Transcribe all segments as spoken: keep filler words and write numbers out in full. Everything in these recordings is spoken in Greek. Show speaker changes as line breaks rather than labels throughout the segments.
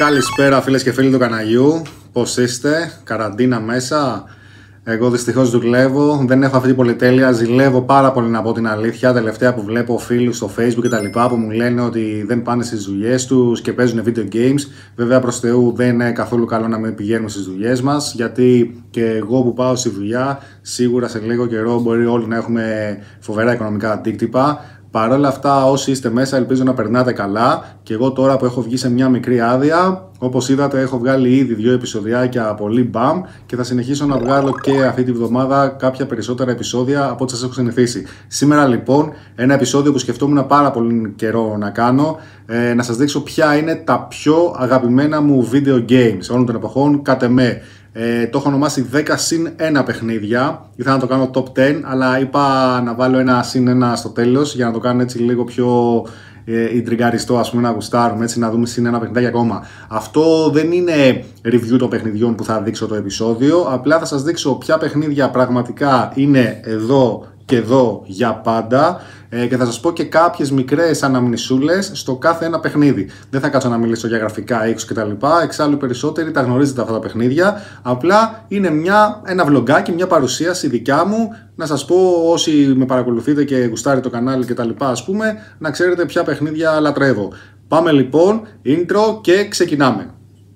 Καλησπέρα φίλες και φίλοι του καναλιού. Πώς είστε, καραντίνα μέσα? Εγώ δυστυχώς δουλεύω, δεν έχω αυτή την πολυτέλεια, ζηλεύω πάρα πολύ να πω την αλήθεια. Τελευταία που βλέπω φίλους στο Facebook και τα λοιπά που μου λένε ότι δεν πάνε στις δουλειές τους και παίζουν video games. Βέβαια προς Θεού δεν είναι καθόλου καλό να μην πηγαίνουμε στις δουλειές μας, γιατί και εγώ που πάω στη δουλειά σίγουρα σε λίγο καιρό μπορεί όλοι να έχουμε φοβερά οικονομικά αντίκτυπα. Παρ' όλα αυτά, όσοι είστε μέσα, ελπίζω να περνάτε καλά. Και εγώ τώρα που έχω βγει σε μια μικρή άδεια, όπως είδατε, έχω βγάλει ήδη δύο επεισοδιάκια πολύ μπαμ και θα συνεχίσω να βγάλω και αυτή τη βδομάδα κάποια περισσότερα επεισόδια από ό,τι σας έχω συνηθίσει. Σήμερα λοιπόν, ένα επεισόδιο που σκεφτόμουν πάρα πολύ καιρό να κάνω, ε, να σας δείξω ποια είναι τα πιο αγαπημένα μου video games όλων των εποχών, κατ' εμέ. Ε, το έχω ονομάσει δέκα συν ένα παιχνίδια. Ήθελα να το κάνω top δέκα, αλλά είπα να βάλω ένα συν ένα στο τέλος για να το κάνω έτσι λίγο πιο ε, ιντριγκαριστό, ας πούμε, να γουστάρουμε, έτσι, να δούμε συν ένα παιχνιδάκι ακόμα. Αυτό δεν είναι review των παιχνιδιών που θα δείξω το επεισόδιο, απλά θα σας δείξω ποια παιχνίδια πραγματικά είναι εδώ και εδώ για πάντα ε, και θα σας πω και κάποιες μικρές αναμνησούλες στο κάθε ένα παιχνίδι. Δεν θα κάτσω να μιλήσω για γραφικά, ήχους κτλ. Εξάλλου περισσότεροι τα γνωρίζετε αυτά τα παιχνίδια. Απλά είναι μια, ένα βλογκάκι, μια παρουσίαση δικιά μου. Να σας πω, όσοι με παρακολουθείτε και γουστάρει το κανάλι κτλ, ας πούμε, να ξέρετε ποια παιχνίδια λατρεύω. Πάμε λοιπόν, intro και ξεκινάμε.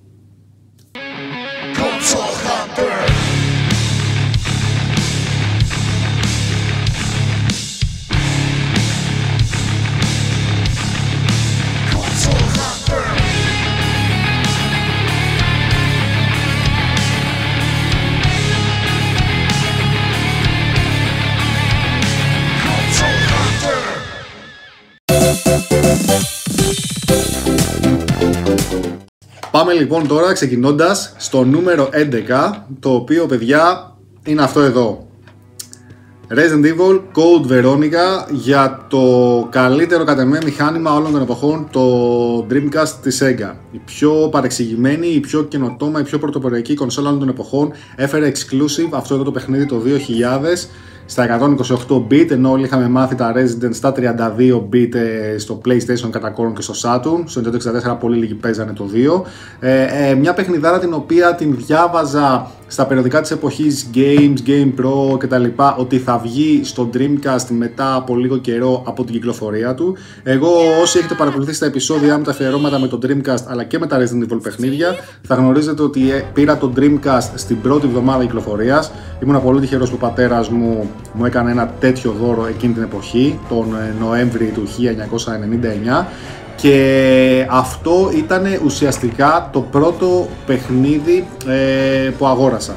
Πάμε λοιπόν τώρα ξεκινώντας στο νούμερο έντεκα, το οποίο, παιδιά, είναι αυτό εδώ. Resident Evil Code Veronica, για το καλύτερο κατ' εμέ μηχάνημα όλων των εποχών, το Dreamcast της Sega. Η πιο παρεξηγημένη, η πιο καινοτόμα, η πιο πρωτοποριακή κονσόλα όλων των εποχών. Έφερε exclusive αυτό εδώ το παιχνίδι το δύο χιλιάδες στα εκατόν είκοσι οκτώ bit, ενώ όλοι είχαμε μάθει τα Resident στα τριάντα δύο bit στο PlayStation κατά κόρον και στο Saturn. Στο Nintendo εξήντα τέσσερα πολύ λίγοι παίζανε το δύο. Ε, ε, μια παιχνιδάρα την οποία την διάβαζα στα περιοδικά της εποχής Games, Game Pro κτλ, ότι θα βγει στο Dreamcast μετά από λίγο καιρό από την κυκλοφορία του. Εγώ, όσοι έχετε παρακολουθήσει τα επεισόδια με τα αφιερώματα με το Dreamcast αλλά και με τα Resident Evil παιχνίδια, θα γνωρίζετε ότι πήρα το Dreamcast στην πρώτη εβδομάδα κυκλοφορίας. Ήμουν πολύ τυχερός που ο πατέρας μου μου έκανε ένα τέτοιο δώρο εκείνη την εποχή, τον Νοέμβρη του χίλια εννιακόσια ενενήντα εννιά. Και αυτό ήταν ουσιαστικά το πρώτο παιχνίδι ε, που αγόρασα.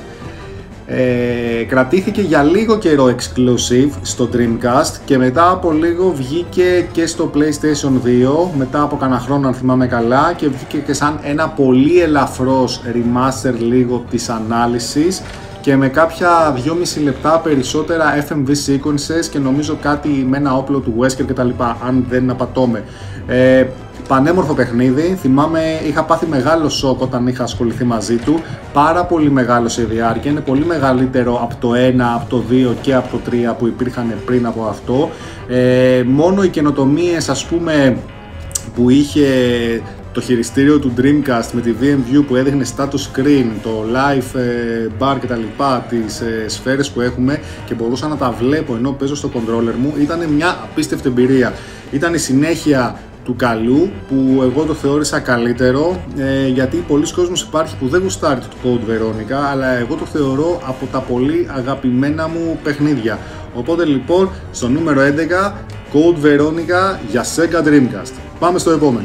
Ε, κρατήθηκε για λίγο καιρό exclusive στο Dreamcast και μετά από λίγο βγήκε και στο PlayStation δύο, μετά από κανένα χρόνο αν θυμάμαι καλά, και βγήκε και σαν ένα πολύ ελαφρώς remaster λίγο της ανάλυσης και με κάποια δυόμιση λεπτά περισσότερα εφ εμ βι sequences και νομίζω κάτι με ένα όπλο του Wesker κτλ, αν δεν απατώμε. Ε, πανέμορφο παιχνίδι, θυμάμαι είχα πάθει μεγάλο σοκ όταν είχα ασχοληθεί μαζί του, πάρα πολύ μεγάλο σε διάρκεια, είναι πολύ μεγαλύτερο από το ένα, από το δύο και από το τρία που υπήρχαν πριν από αυτό. Ε, μόνο οι καινοτομίες, ας πούμε, που είχε το χειριστήριο του Dreamcast με τη VMView που έδειχνε status screen, το live bar και τα λοιπά, τις σφαίρες που έχουμε και μπορούσα να τα βλέπω ενώ παίζω στο controller μου, ήταν μια απίστευτη εμπειρία. Ήταν η συνέχεια του καλού που εγώ το θεώρησα καλύτερο, ε, γιατί πολλοί κόσμος υπάρχει που δεν γουστάρει το Code Veronica, αλλά εγώ το θεωρώ από τα πολύ αγαπημένα μου παιχνίδια. Οπότε λοιπόν στο νούμερο έντεκα, Code Veronica για Sega Dreamcast. Πάμε στο επόμενο.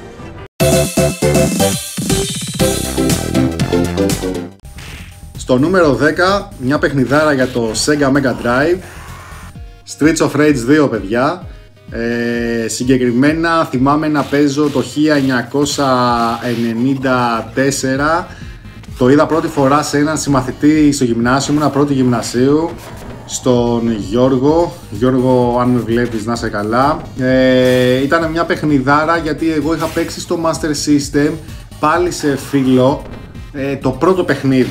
Στο νούμερο δέκα, μια παιχνιδάρα για το Sega Mega Drive, Streets of Rage δύο, παιδιά. Ε, συγκεκριμένα θυμάμαι να παίζω το χίλια εννιακόσια ενενήντα τέσσερα. Το είδα πρώτη φορά σε έναν συμμαθητή στο γυμνάσιο, ήμουνα πρώτη γυμνασίου, στον Γιώργο. Γιώργο, αν με βλέπεις, να είσαι καλά. Ε, ήταν μια παιχνιδάρα γιατί εγώ είχα παίξει στο Master System πάλι σε φίλο ε, το πρώτο παιχνίδι.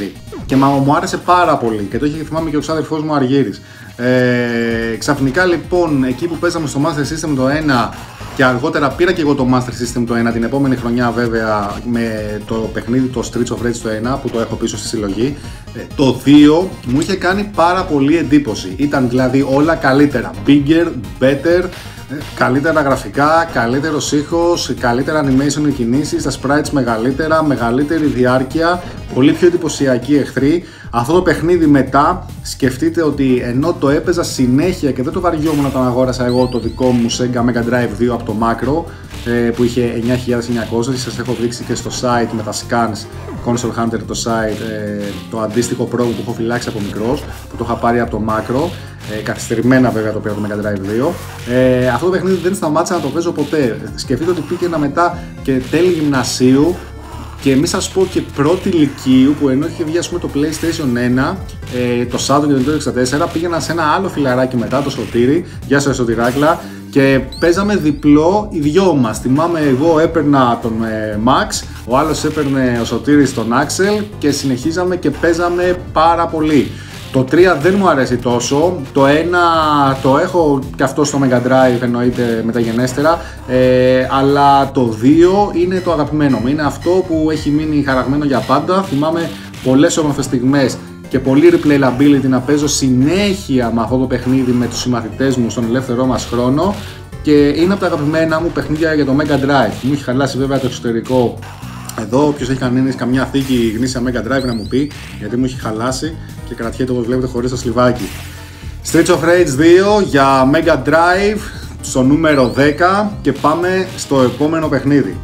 και μα, μου άρεσε πάρα πολύ και το είχε θυμάμαι και ο ξάδερφός μου Αργύρης. Ε, ξαφνικά λοιπόν εκεί που παίζαμε στο Master System το ένα και αργότερα πήρα και εγώ το Master System το ένα την επόμενη χρονιά βέβαια με το παιχνίδι το Streets of Rage το ένα που το έχω πίσω στη συλλογή, ε, το δύο μου είχε κάνει πάρα πολύ εντύπωση, ήταν δηλαδή όλα καλύτερα, bigger, better, καλύτερα γραφικά, καλύτερος ήχος, καλύτερα animation κινήσεις, τα sprites μεγαλύτερα, μεγαλύτερη διάρκεια, πολύ πιο εντυπωσιακοί εχθροί. Αυτό το παιχνίδι μετά σκεφτείτε ότι ενώ το έπαιζα συνέχεια και δεν το βαριόμουν όταν αγόρασα εγώ το δικό μου Sega Mega Drive δύο από το Macro που είχε εννιά χιλιάδες εννιακόσια, σας έχω δείξει και στο site με τα scans Console Hunter το site, το αντίστοιχο Pro που έχω φυλάξει από μικρός, που το είχα πάρει από το Macro. Ε, καθυστερημένα βέβαια το πήρα το Mega Drive δύο. Ε, αυτό το παιχνίδι δεν σταμάτησα να το παίζω ποτέ. Σκεφτείτε ότι πήγαινα μετά και τέλη γυμνασίου και μη σας πω και πρώτη λυκείου που ενώ είχε βγει ας πούμε το PlayStation ένα, ε, το Saturn και το Nintendo εξήντα τέσσερα, πήγαινα σε ένα άλλο φιλαράκι μετά, το Σωτήρι, γεια σας Σωτηράκλα, και παίζαμε διπλό οι δυο μας. Θυμάμαι εγώ έπαιρνα τον ε, Max, ο άλλος έπαιρνε ο Σωτήρης τον Axel και συνεχίζαμε και παίζαμε πάρα πολύ. Το τρία δεν μου αρέσει τόσο, το ένα το έχω και αυτό στο Mega Drive εννοείται μεταγενέστερα, ε, αλλά το δύο είναι το αγαπημένο μου, είναι αυτό που έχει μείνει χαραγμένο για πάντα. Θυμάμαι πολλές όμορφες στιγμές και πολύ replayability να παίζω συνέχεια με αυτό το παιχνίδι με τους συμμαθητές μου στον ελεύθερό μας χρόνο και είναι από τα αγαπημένα μου παιχνίδια για το Mega Drive. Μου έχει χαλάσει βέβαια το εξωτερικό. Εδώ όποιος έχει κανένας καμιά θήκη γνήσια Mega Drive να μου πει, γιατί μου έχει χαλάσει και κρατιέται όπως βλέπετε χωρίς το σλιβάκι. Streets of Rage δύο για Mega Drive στο νούμερο δέκα και πάμε στο επόμενο παιχνίδι.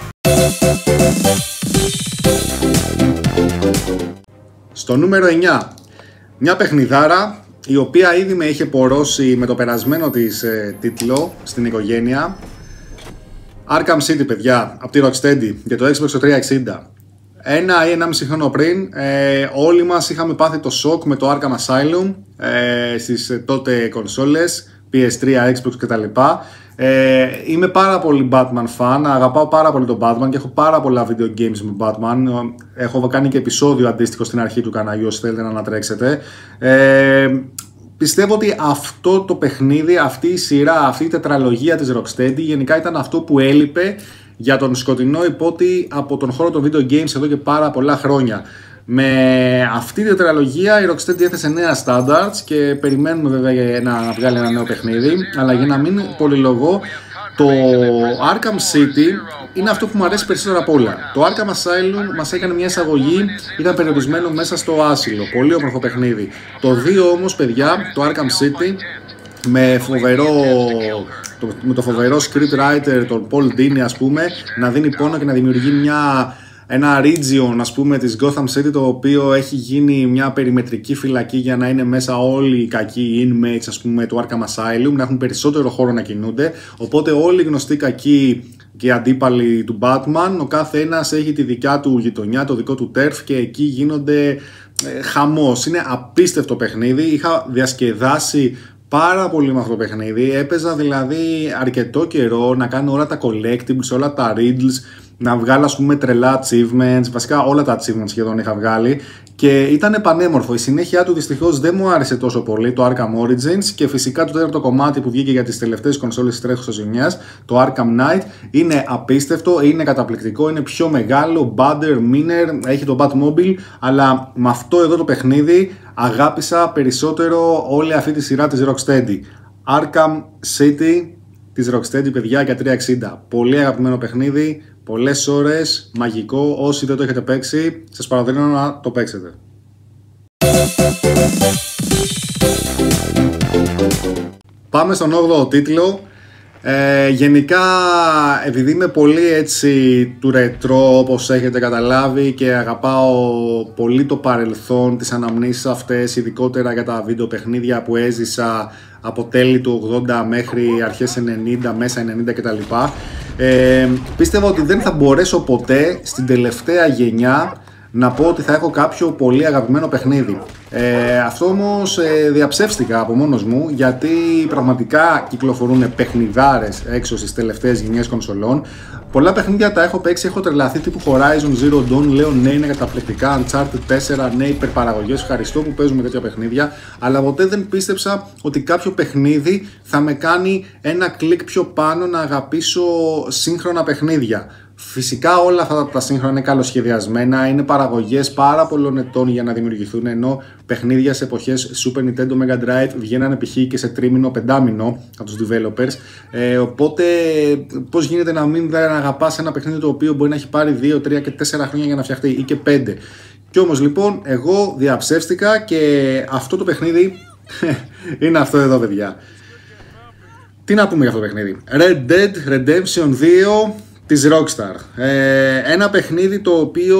Στο νούμερο εννιά, μια παιχνιδάρα η οποία ήδη με είχε πορώσει με το περασμένο της ε, τίτλο στην οικογένεια. Arkham City, παιδιά, από τη Rocksteady για το Xbox τριακόσια εξήντα. Ένα ή ενάμιση χρόνο πριν, ε, όλοι μας είχαμε πάθει το σοκ με το Arkham Asylum ε, στις ε, τότε κονσόλες, πι ες θρι, Xbox κτλ. Ε, είμαι πάρα πολύ Batman fan, αγαπάω πάρα πολύ τον Batman και έχω πάρα πολλά video games με Batman. Έχω κάνει και επεισόδιο αντίστοιχο στην αρχή του καναλιού, όσοι θέλετε να ανατρέξετε. Ε, Πιστεύω ότι αυτό το παιχνίδι, αυτή η σειρά, αυτή η τετραλογία της Rocksteady γενικά ήταν αυτό που έλειπε για τον σκοτεινό υπότι από τον χώρο των video games εδώ και πάρα πολλά χρόνια. Με αυτή τη τετραλογία η Rocksteady έθεσε νέα standards και περιμένουμε βέβαια να βγάλει ένα νέο παιχνίδι, αλλά για να μην πολυλογώ, το Arkham City είναι αυτό που μου αρέσει περισσότερο από όλα. Το Arkham Asylum μας έκανε μια εισαγωγή, ήταν περιορισμένο μέσα στο άσυλο, πολύ όμορφο παιχνίδι. Το δύο όμως, παιδιά, το Arkham City με, φοβερό, το, με το φοβερό script writer, τον Paul Dini ας πούμε, να δίνει πόνο και να δημιουργεί μια, ένα region ας πούμε της Gotham City, το οποίο έχει γίνει μια περιμετρική φυλακή για να είναι μέσα όλοι οι κακοί inmates ας πούμε του Arkham Asylum, να έχουν περισσότερο χώρο να κινούνται, οπότε όλοι οι γνωστοί κακοί και οι αντίπαλοι του Batman, ο κάθε ένας έχει τη δικιά του γειτονιά, το δικό του turf και εκεί γίνονται ε, χαμός. Είναι απίστευτο παιχνίδι, είχα διασκεδάσει πάρα πολύ με αυτό το παιχνίδι, έπαιζα δηλαδή αρκετό καιρό να κάνω όλα τα collectibles, όλα τα riddles, να βγάλω ας πούμε τρελά achievements, βασικά όλα τα achievements σχεδόν είχα βγάλει και ήταν πανέμορφο. Η συνέχεια του δυστυχώς δεν μου άρεσε τόσο πολύ, το Arkham Origins, και φυσικά το τέταρτο κομμάτι που βγήκε για τις τελευταίες κονσόλες της τρέχουσας γενιάς, το Arkham Knight, είναι απίστευτο, είναι καταπληκτικό, είναι πιο μεγάλο, badder, meaner, έχει το Batmobile, αλλά με αυτό εδώ το παιχνίδι αγάπησα περισσότερο όλη αυτή τη σειρά της Rocksteady. Arkham City της Rocksteady, παιδιά, για τριακόσια εξήντα. Πολύ αγαπημένο παιχνίδι, πολλές ώρες, μαγικό. Όσοι δεν το έχετε παίξει, σας παραδίνω να το παίξετε. Πάμε στον όγδοο τίτλο. Ε, γενικά, επειδή είμαι πολύ έτσι του ρετρό, όπως έχετε καταλάβει, και αγαπάω πολύ το παρελθόν, τις αναμνήσεις αυτές, ειδικότερα για τα βίντεο παιχνίδια που έζησα από τέλη του ογδόντα μέχρι αρχές ενενήντα, μέσα ενενήντα κτλ. Ε, πίστευα ότι δεν θα μπορέσω ποτέ στην τελευταία γενιά να πω ότι θα έχω κάποιο πολύ αγαπημένο παιχνίδι. Ε, αυτό όμως ε, διαψεύστηκα από μόνος μου, γιατί πραγματικά κυκλοφορούν παιχνιδάρες έξω στις τελευταίες γενιές κονσολών. Πολλά παιχνίδια τα έχω παίξει, έχω τρελαθεί, τύπου Horizon Zero Dawn, λέω ναι είναι καταπληκτικά, Uncharted τέσσερα, ναι υπερπαραγωγές, ευχαριστώ που παίζουμε τέτοια παιχνίδια, αλλά ποτέ δεν πίστεψα ότι κάποιο παιχνίδι θα με κάνει ένα κλικ πιο πάνω να αγαπήσω σύγχρονα παιχνίδια. Φυσικά όλα αυτά τα σύγχρονα είναι καλοσχεδιασμένα, είναι παραγωγές πάρα πολλών ετών για να δημιουργηθούν, ενώ παιχνίδια σε εποχές Super Nintendo, Mega Drive βγαίνανε π.χ. και σε τρίμηνο, πεντάμηνο από τους developers. Ε, οπότε πώς γίνεται να μην δεν αγαπάς ένα παιχνίδι το οποίο μπορεί να έχει πάρει δύο, τρία και τέσσερα χρόνια για να φτιαχτεί ή και πέντε. Κι όμως λοιπόν εγώ διαψεύστηκα και αυτό το παιχνίδι είναι αυτό εδώ, παιδιά. Τι να πούμε για αυτό το παιχνίδι? Red Dead Redemption δύο της Rockstar. Ε, ένα παιχνίδι το οποίο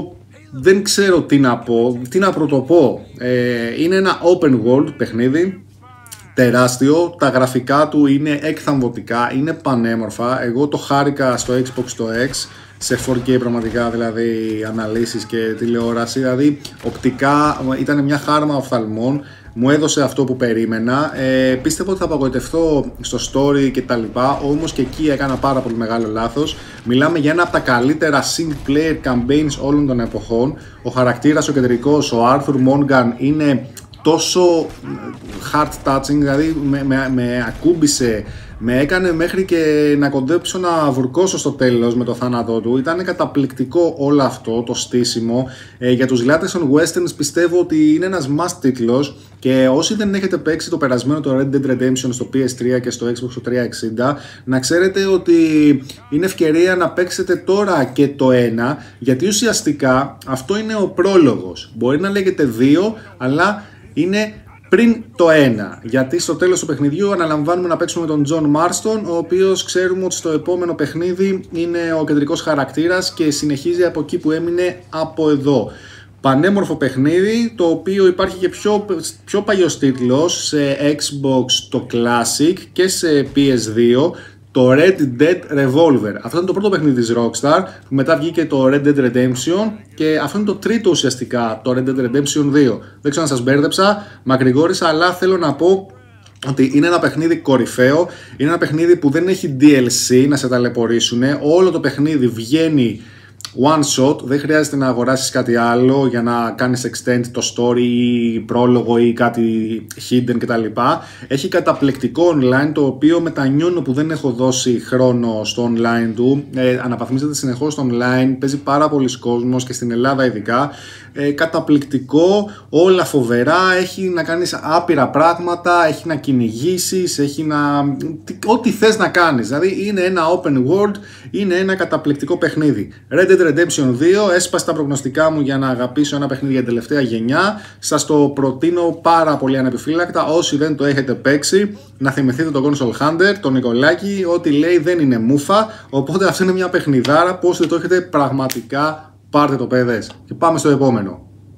δεν ξέρω τι να πω, τι να πρωτοπώ. Ε, είναι ένα open world παιχνίδι, τεράστιο, τα γραφικά του είναι εκθαμβωτικά, είναι πανέμορφα. Εγώ το χάρηκα στο Xbox το X, σε φορ κέι πραγματικά, δηλαδή αναλύσεις και τηλεόραση, δηλαδή οπτικά ήταν μια χάρμα οφθαλμών. Μου έδωσε αυτό που περίμενα, ε, πίστευα ότι θα απογοητευτώ στο story και τα λοιπά, όμως και εκεί έκανα πάρα πολύ μεγάλο λάθος. Μιλάμε για ένα από τα καλύτερα single player campaigns όλων των εποχών. Ο χαρακτήρας ο κεντρικός, ο Arthur Morgan, είναι τόσο heart touching, δηλαδή με, με, με ακούμπησε, με έκανε μέχρι και να κοντέψω να βουρκώσω στο τέλος με το θάνατό του. Ήταν καταπληκτικό όλο αυτό το στήσιμο. Ε, για τους λάτρες των westerns πιστεύω ότι είναι ένας must τίτλος, και όσοι δεν έχετε παίξει το περασμένο το Red Dead Redemption στο πι ες θρι και στο Xbox τριακόσια εξήντα, να ξέρετε ότι είναι ευκαιρία να παίξετε τώρα και το ένα, γιατί ουσιαστικά αυτό είναι ο πρόλογος. Μπορεί να λέγεται δύο, αλλά είναι πριν το ένα, γιατί στο τέλος του παιχνιδιού αναλαμβάνουμε να παίξουμε τον John Marston, ο οποίος ξέρουμε ότι στο επόμενο παιχνίδι είναι ο κεντρικός χαρακτήρας και συνεχίζει από εκεί που έμεινε από εδώ. Πανέμορφο παιχνίδι, το οποίο υπάρχει και πιο, πιο παλιός τίτλος σε Xbox το Classic και σε πι ες δύο, το Red Dead Revolver. Αυτό είναι το πρώτο παιχνίδι της Rockstar, που μετά βγήκε το Red Dead Redemption, και αυτό είναι το τρίτο ουσιαστικά, το Red Dead Redemption δύο. Δεν ξέρω αν σας μπέρδεψα, μακρηγόρησα, αλλά θέλω να πω ότι είναι ένα παιχνίδι κορυφαίο, είναι ένα παιχνίδι που δεν έχει ντι ελ σι να σε ταλαιπωρήσουν, όλο το παιχνίδι βγαίνει one shot, δεν χρειάζεται να αγοράσεις κάτι άλλο για να κάνεις extend το story ή πρόλογο ή κάτι hidden κτλ. Έχει καταπληκτικό online, το οποίο μετανιώνω που δεν έχω δώσει χρόνο στο online του. Ε, αναπαθμίζεται συνεχώς στο online, παίζει πάρα πολλοί κόσμος και στην Ελλάδα ειδικά. Ε, καταπληκτικό, όλα φοβερά, έχει να κάνεις άπειρα πράγματα, έχει να κυνηγήσεις, έχει να... ό,τι θες να κάνεις, δηλαδή είναι ένα open world, είναι ένα καταπληκτικό παιχνίδι. Red Dead Redemption δύο, έσπασε τα προγνωστικά μου για να αγαπήσω ένα παιχνίδι για τελευταία γενιά, σας το προτείνω πάρα πολύ ανεπιφύλακτα. Όσοι δεν το έχετε παίξει, να θυμηθείτε τον Console Hunter, τον Νικολάκη, ό,τι λέει δεν είναι μούφα, οπότε αυτό είναι μια παιχνιδάρα, πώς δεν το έχετε πραγματικά, πάρτε το παιδες. Και πάμε στο επόμενο.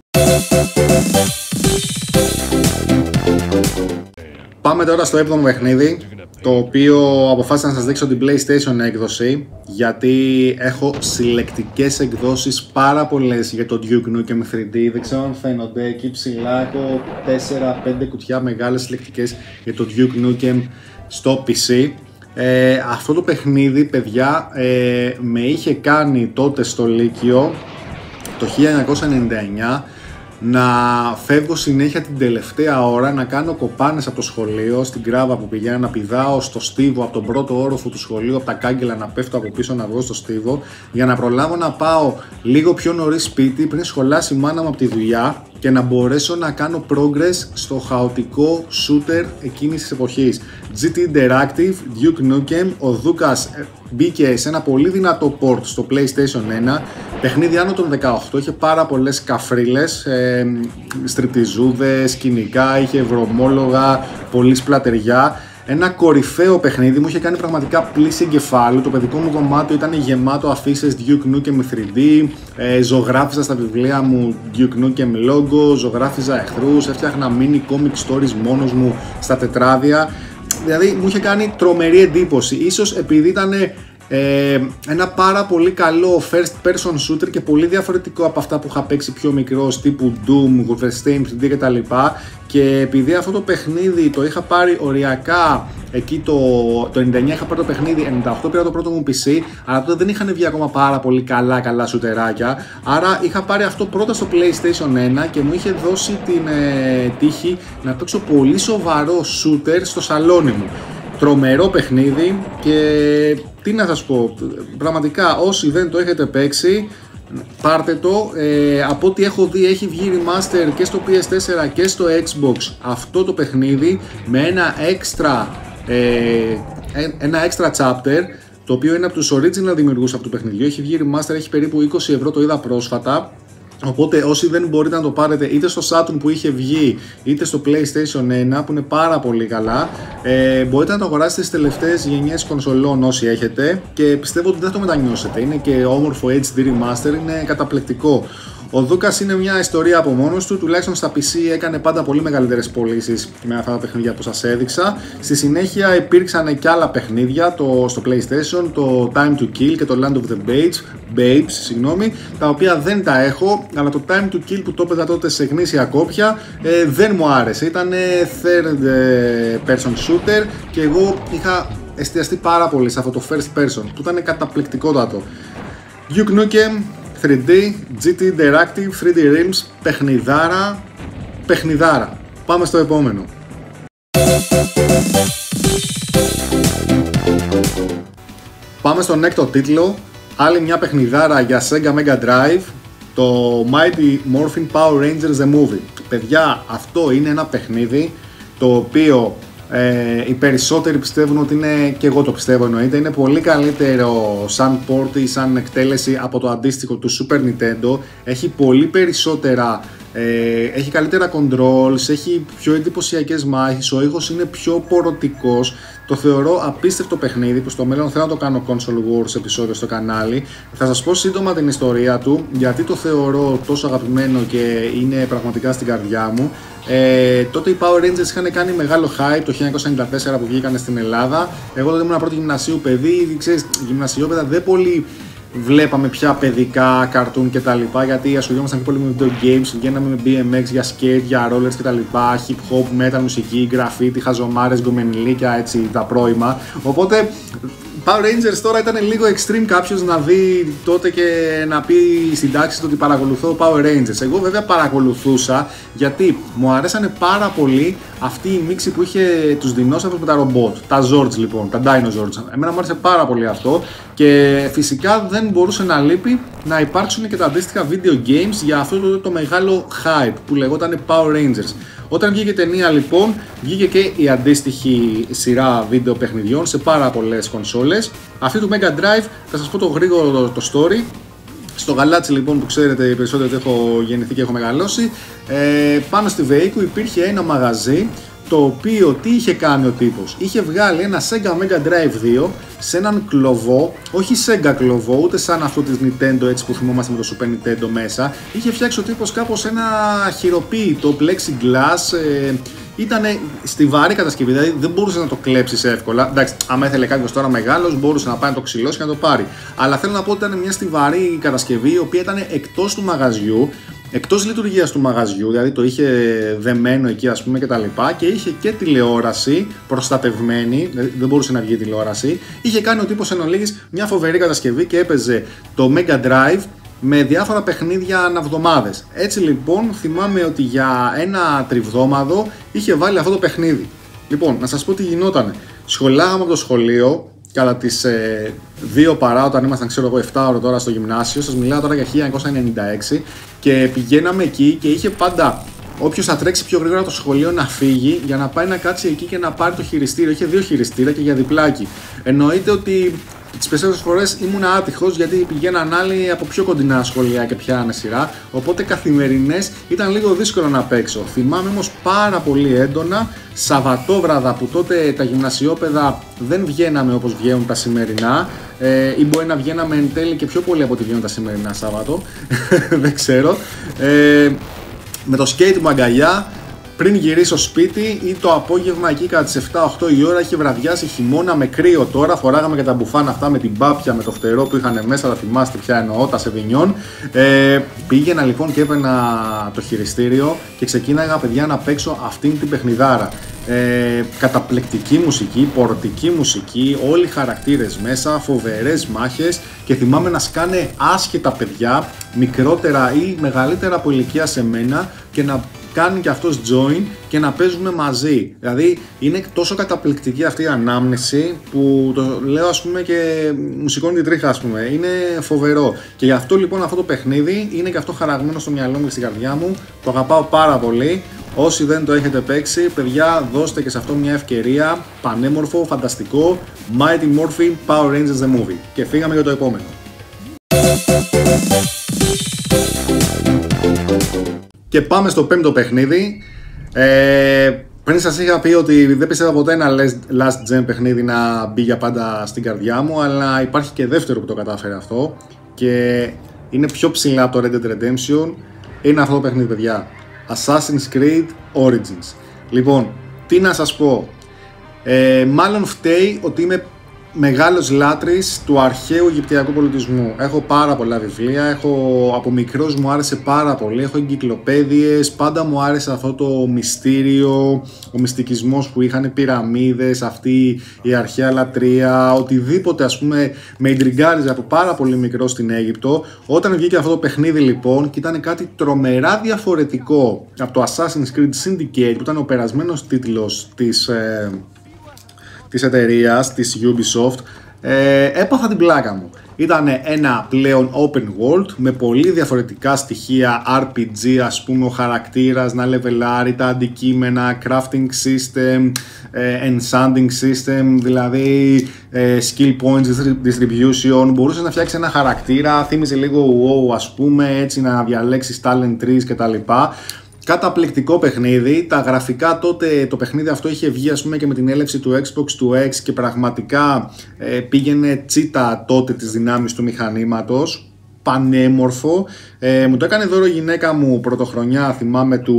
Πάμε τώρα στο έβδομο παιχνίδι, το οποίο αποφάσισα να σας δείξω την PlayStation έκδοση, γιατί έχω συλλεκτικές εκδόσεις πάρα πολλές για το Duke Nukem θρι ντι. Δεν ξέρω αν φαίνονται εκεί ψηλά, έχω τέσσερα πέντε κουτιά μεγάλες συλλεκτικές για το Duke Nukem στο πι σι. Ε, αυτό το παιχνίδι, παιδιά, ε, με είχε κάνει τότε στο Λύκειο το χίλια εννιακόσια ενενήντα εννιά να φεύγω συνέχεια την τελευταία ώρα, να κάνω κοπάνες από το σχολείο στην Κράβα που πηγαίνα, να πηδάω στο στίβο από τον πρώτο όροφο του σχολείου, από τα κάγκελα να πέφτω από πίσω να βγω στο στίβο, για να προλάβω να πάω λίγο πιο νωρίς σπίτι πριν σχολάσει η μάνα μου από τη δουλειά και να μπορέσω να κάνω progress στο χαοτικό shooter εκείνης της εποχής. τζι τι Interactive, Duke Nukem, ο Δούκας μπήκε σε ένα πολύ δυνατό port στο PlayStation ένα, παιχνίδι άνω των δεκαοκτώ, είχε πάρα πολλές καφρίλες, ε, στριπτιζούδες, σκηνικά, είχε βρωμόλογα, πολλή σπλατεριά. Ένα κορυφαίο παιχνίδι, μου είχε κάνει πραγματικά πλήση εγκεφάλου. Το παιδικό μου δωμάτιο ήταν γεμάτο αφίσες Duke Nukem θρι ντι, ε, ζωγράφιζα στα βιβλία μου Duke Nukem logo, ζωγράφιζα εχθρούς, έφτιαχνα mini comic stories μόνος μου στα τετράδια. Δηλαδή μου είχε κάνει τρομερή εντύπωση, ίσως επειδή ήταν Ε, ένα πάρα πολύ καλό first person shooter και πολύ διαφορετικό από αυτά που είχα παίξει πιο μικρός, τύπου Doom, Wolfenstein θρι ντι κτλ. Και επειδή αυτό το παιχνίδι το είχα πάρει οριακά εκεί το, το ενενήντα εννιά, είχα πάρει το παιχνίδι, ενενήντα οκτώ πήρα το πρώτο μου πι σι, αλλά τότε δεν είχαν βγει ακόμα πάρα πολύ καλά καλά σουτεράκια, άρα είχα πάρει αυτό πρώτα στο PlayStation ένα και μου είχε δώσει την ε, τύχη να παίξω πολύ σοβαρό shooter στο σαλόνι μου. Τρομερό παιχνίδι και τι να σας πω, πραγματικά όσοι δεν το έχετε παίξει πάρτε το. Ε, από ό,τι έχω δει έχει βγει remaster και στο πι ες φορ και στο Xbox αυτό το παιχνίδι με ένα extra, ε, ένα extra chapter, το οποίο είναι από τους original δημιουργούς αυτού του παιχνιδιού. Έχει βγει remaster, έχει περίπου είκοσι ευρώ, το είδα πρόσφατα. Οπότε όσοι δεν μπορείτε να το πάρετε είτε στο Saturn που είχε βγει είτε στο PlayStation ένα που είναι πάρα πολύ καλά, ε, μπορείτε να το αγοράσετε στις τελευταίες γενιές κονσολών όσοι έχετε και πιστεύω ότι δεν θα το μετανιώσετε. Είναι και όμορφο έιτς ντι Remaster, είναι καταπληκτικό. Ο Δούκας είναι μια ιστορία από μόνος του, τουλάχιστον στα πι σι έκανε πάντα πολύ μεγαλύτερες πωλήσεις με αυτά τα παιχνίδια που σας έδειξα. Στη συνέχεια υπήρξαν και άλλα παιχνίδια το, στο PlayStation, το Time to Kill και το Land of the Babes, Babes συγγνώμη, τα οποία δεν τα έχω, αλλά το Time to Kill που το έπαιζα τότε σε γνήσια κόπια ε, δεν μου άρεσε. Ήταν third person shooter και εγώ είχα εστιαστεί πάρα πολύ σε αυτό το first person που ήταν καταπληκτικότατο. Duke Nukem θρι ντι, τζι τι Interactive, θρι ντι Realms, παιχνιδάρα, παιχνιδάρα. Πάμε στο επόμενο. Πάμε στον έκτο τίτλο, άλλη μια παιχνιδάρα για Sega Mega Drive, το Mighty Morphin Power Rangers The Movie. Παιδιά, αυτό είναι ένα παιχνίδι το οποίο Ε, οι περισσότεροι πιστεύουν ότι είναι, και εγώ το πιστεύω εννοείται, είναι πολύ καλύτερο σαν port ή σαν εκτέλεση από το αντίστοιχο του Super Nintendo. Έχει πολύ περισσότερα, ε, έχει καλύτερα controls, έχει πιο εντυπωσιακές μάχες, ο ήχος είναι πιο πορωτικός. Το θεωρώ απίστευτο παιχνίδι που στο μέλλον θέλω να το κάνω Console Wars επεισόδιο στο κανάλι. Θα σας πω σύντομα την ιστορία του, γιατί το θεωρώ τόσο αγαπημένο και είναι πραγματικά στην καρδιά μου. Ε, τότε οι Power Rangers είχαν κάνει μεγάλο hype το χίλια εννιακόσια ενενήντα τέσσερα που βγήκαν στην Ελλάδα. Εγώ τότε ήμουν πρώτη γυμνασίου παιδί, ξέρεις, γυμνασιόπαιδα δεν πολύ βλέπαμε πια παιδικά, καρτούν κτλ. Γιατί ασχολιόμασταν και πολύ με video games, βγαίναμε με μπι εμ εξ για skate, για rollers κτλ. Hip hop, metal, μουσική, graffiti, χαζομάρες, γκομενιλίκια, έτσι τα πρώιμα. Οπότε Power Rangers τώρα ήταν λίγο extreme κάποιος να δει τότε και να πει στην τάξη του ότι παρακολουθώ Power Rangers. Εγώ βέβαια παρακολουθούσα γιατί μου αρέσανε πάρα πολύ αυτή η μίξη που είχε τους δεινόσαυρους με τα ρομπότ. Τα Zords λοιπόν, τα Dinosaurs. Εμένα μου άρεσε πάρα πολύ αυτό και φυσικά δεν μπορούσε να λείπει να υπάρξουν και τα αντίστοιχα video games για αυτό το, το μεγάλο hype που λεγόταν Power Rangers. Όταν βγήκε η ταινία λοιπόν, βγήκε και η αντίστοιχη σειρά βίντεο παιχνιδιών σε πάρα πολλές κονσόλες. Αυτή του Mega Drive, θα σας πω το γρήγορο το, το story. Στο γαλάτσι λοιπόν που ξέρετε οι περισσότεροι ότι έχω γεννηθεί και έχω μεγαλώσει, ε, πάνω στη Βεϊκού υπήρχε ένα μαγαζί το οποίο τι είχε κάνει ο τύπος. Είχε βγάλει ένα Sega Mega Drive δύο σε έναν κλωβό, όχι Sega κλωβό, ούτε σαν αυτό της Nintendo έτσι που θυμόμαστε με το Super Nintendo μέσα. Είχε φτιάξει ο τύπος κάπως ένα χειροποίητο plexiglass, ε, ήταν στιβαρή κατασκευή, δηλαδή δεν μπορούσε να το κλέψεις εύκολα. Εντάξει, άμα ήθελε κάποιος τώρα μεγάλος, μπορούσε να πάει να το ξυλώσει και να το πάρει. Αλλά θέλω να πω ότι ήταν μια στιβαρή κατασκευή η οποία ήταν εκτός του μαγαζιού, εκτός λειτουργίας του μαγαζιού, δηλαδή το είχε δεμένο εκεί ας πούμε και τα λοιπά, και είχε και τηλεόραση προστατευμένη, δεν μπορούσε να βγει τηλεόραση. Είχε κάνει ο τύπος εν ολίγης μια φοβερή κατασκευή και έπαιζε το Mega Drive με διάφορα παιχνίδια αναβδομάδες. Έτσι λοιπόν θυμάμαι ότι για ένα τριβδόμαδο είχε βάλει αυτό το παιχνίδι. Λοιπόν, να σας πω τι γινότανε. Σχολάγαμε από το σχολείο κατά τις ε, δύο παρά όταν ήμασταν ξέρω εγώ επτά ώρα τώρα στο γυμνάσιο, σας μιλάω τώρα για χίλια εννιακόσια ενενήντα έξι, και πηγαίναμε εκεί και είχε πάντα όποιος θα τρέξει πιο γρήγορα το σχολείο να φύγει για να πάει να κάτσει εκεί και να πάρει το χειριστήριο. Είχε δύο χειριστήρια και για διπλάκι. Εννοείται ότι τις περισσότερες φορές ήμουν άτυχος γιατί πηγαίναν άλλοι από πιο κοντινά σχολεία και πιάνανε σειρά. Οπότε καθημερινές ήταν λίγο δύσκολο να παίξω. Θυμάμαι όμως πάρα πολύ έντονα Σαββατόβραδα που τότε τα γυμνασιόπαιδα δεν βγαίναμε όπως βγαίνουν τα σημερινά, ε, ή μπορεί να βγαίναμε εν τέλει και πιο πολύ από ό,τι βγαίνουν τα σημερινά Σάββατο. Δεν ξέρω. Ε, με το skate μου αγκαλιά πριν γυρίσω σπίτι ή το απόγευμα εκεί κατά τις επτά οκτώ η ώρα. Είχε βραδιάσει χειμώνα με κρύο τώρα. Φοράγαμε και τα μπουφάν αυτά με την πάπια, με το φτερό που είχαν μέσα. Θα θυμάστε πια εννοώ, τα Σεβινιόν. Ε, πήγαινα λοιπόν και έπαιρνα το χειριστήριο και ξεκίναγα, παιδιά, να παίξω αυτήν την παιχνιδάρα. Ε, καταπληκτική μουσική, πορτική μουσική, όλοι οι χαρακτήρες μέσα, φοβερές μάχες και θυμάμαι να σκάνε άσχετα παιδιά, μικρότερα ή μεγαλύτερα από ηλικία σε μένα και να κάνει και αυτός join και να παίζουμε μαζί. Δηλαδή είναι τόσο καταπληκτική αυτή η ανάμνηση που το λέω, ας πούμε, και μου σηκώνει την τρίχα, ας πούμε. Είναι φοβερό. Και γι' αυτό λοιπόν αυτό το παιχνίδι είναι και αυτό χαραγμένο στο μυαλό μου και στην καρδιά μου. Το αγαπάω πάρα πολύ. Όσοι δεν το έχετε παίξει, παιδιά, δώστε και σε αυτό μια ευκαιρία. Πανέμορφο, φανταστικό. Mighty Morphin Power Rangers The Movie. Και φύγαμε για το επόμενο. Και πάμε στο πέμπτο παιχνίδι. Ε, πριν σας είχα πει ότι δεν πιστεύω ποτέ ένα last gen παιχνίδι να μπει για πάντα στην καρδιά μου, αλλά υπάρχει και δεύτερο που το κατάφερε αυτό και είναι πιο ψηλά από το Red Dead Redemption. Είναι αυτό το παιχνίδι, παιδιά. Assassin's Creed Origins. Λοιπόν, τι να σας πω. Ε, μάλλον φταίει ότι είμαι μεγάλος λάτρης του αρχαίου Αιγυπτιακού πολιτισμού. Έχω πάρα πολλά βιβλία, έχω, από μικρός μου άρεσε πάρα πολύ, έχω εγκυκλοπαίδειες, πάντα μου άρεσε αυτό το μυστήριο, ο μυστικισμός που είχαν οι πυραμίδες, αυτή η αρχαία λατρεία, οτιδήποτε, ας πούμε, με ιντριγκάριζε από πάρα πολύ μικρό στην Αίγυπτο. Όταν βγήκε αυτό το παιχνίδι λοιπόν και ήταν κάτι τρομερά διαφορετικό από το Assassin's Creed Syndicate, που ήταν ο περασμένος τίτλος της... Ε, της εταιρείας, της Ubisoft, ε, έπαθα την πλάκα μου. Ήταν ένα πλέον open world με πολύ διαφορετικά στοιχεία αρ πι τζι, ας πούμε, ο χαρακτήρας να λεβελάρει, τα αντικείμενα, crafting system, ε, enchanting system, δηλαδή ε, skill points distribution. Μπορούσες να φτιάξεις ένα χαρακτήρα, θύμιζε λίγο wow, ας πούμε, έτσι να διαλέξεις talent trees κτλ. Καταπληκτικό παιχνίδι. Τα γραφικά τότε, το παιχνίδι αυτό είχε βγει, ας πούμε, και με την έλευση του Xbox του X και πραγματικά ε, πήγαινε τσίτα τότε τις δυνάμεις του μηχανήματος. Πανέμορφο. Ε, μου το έκανε δώρο η γυναίκα μου πρωτοχρονιά, θυμάμαι, του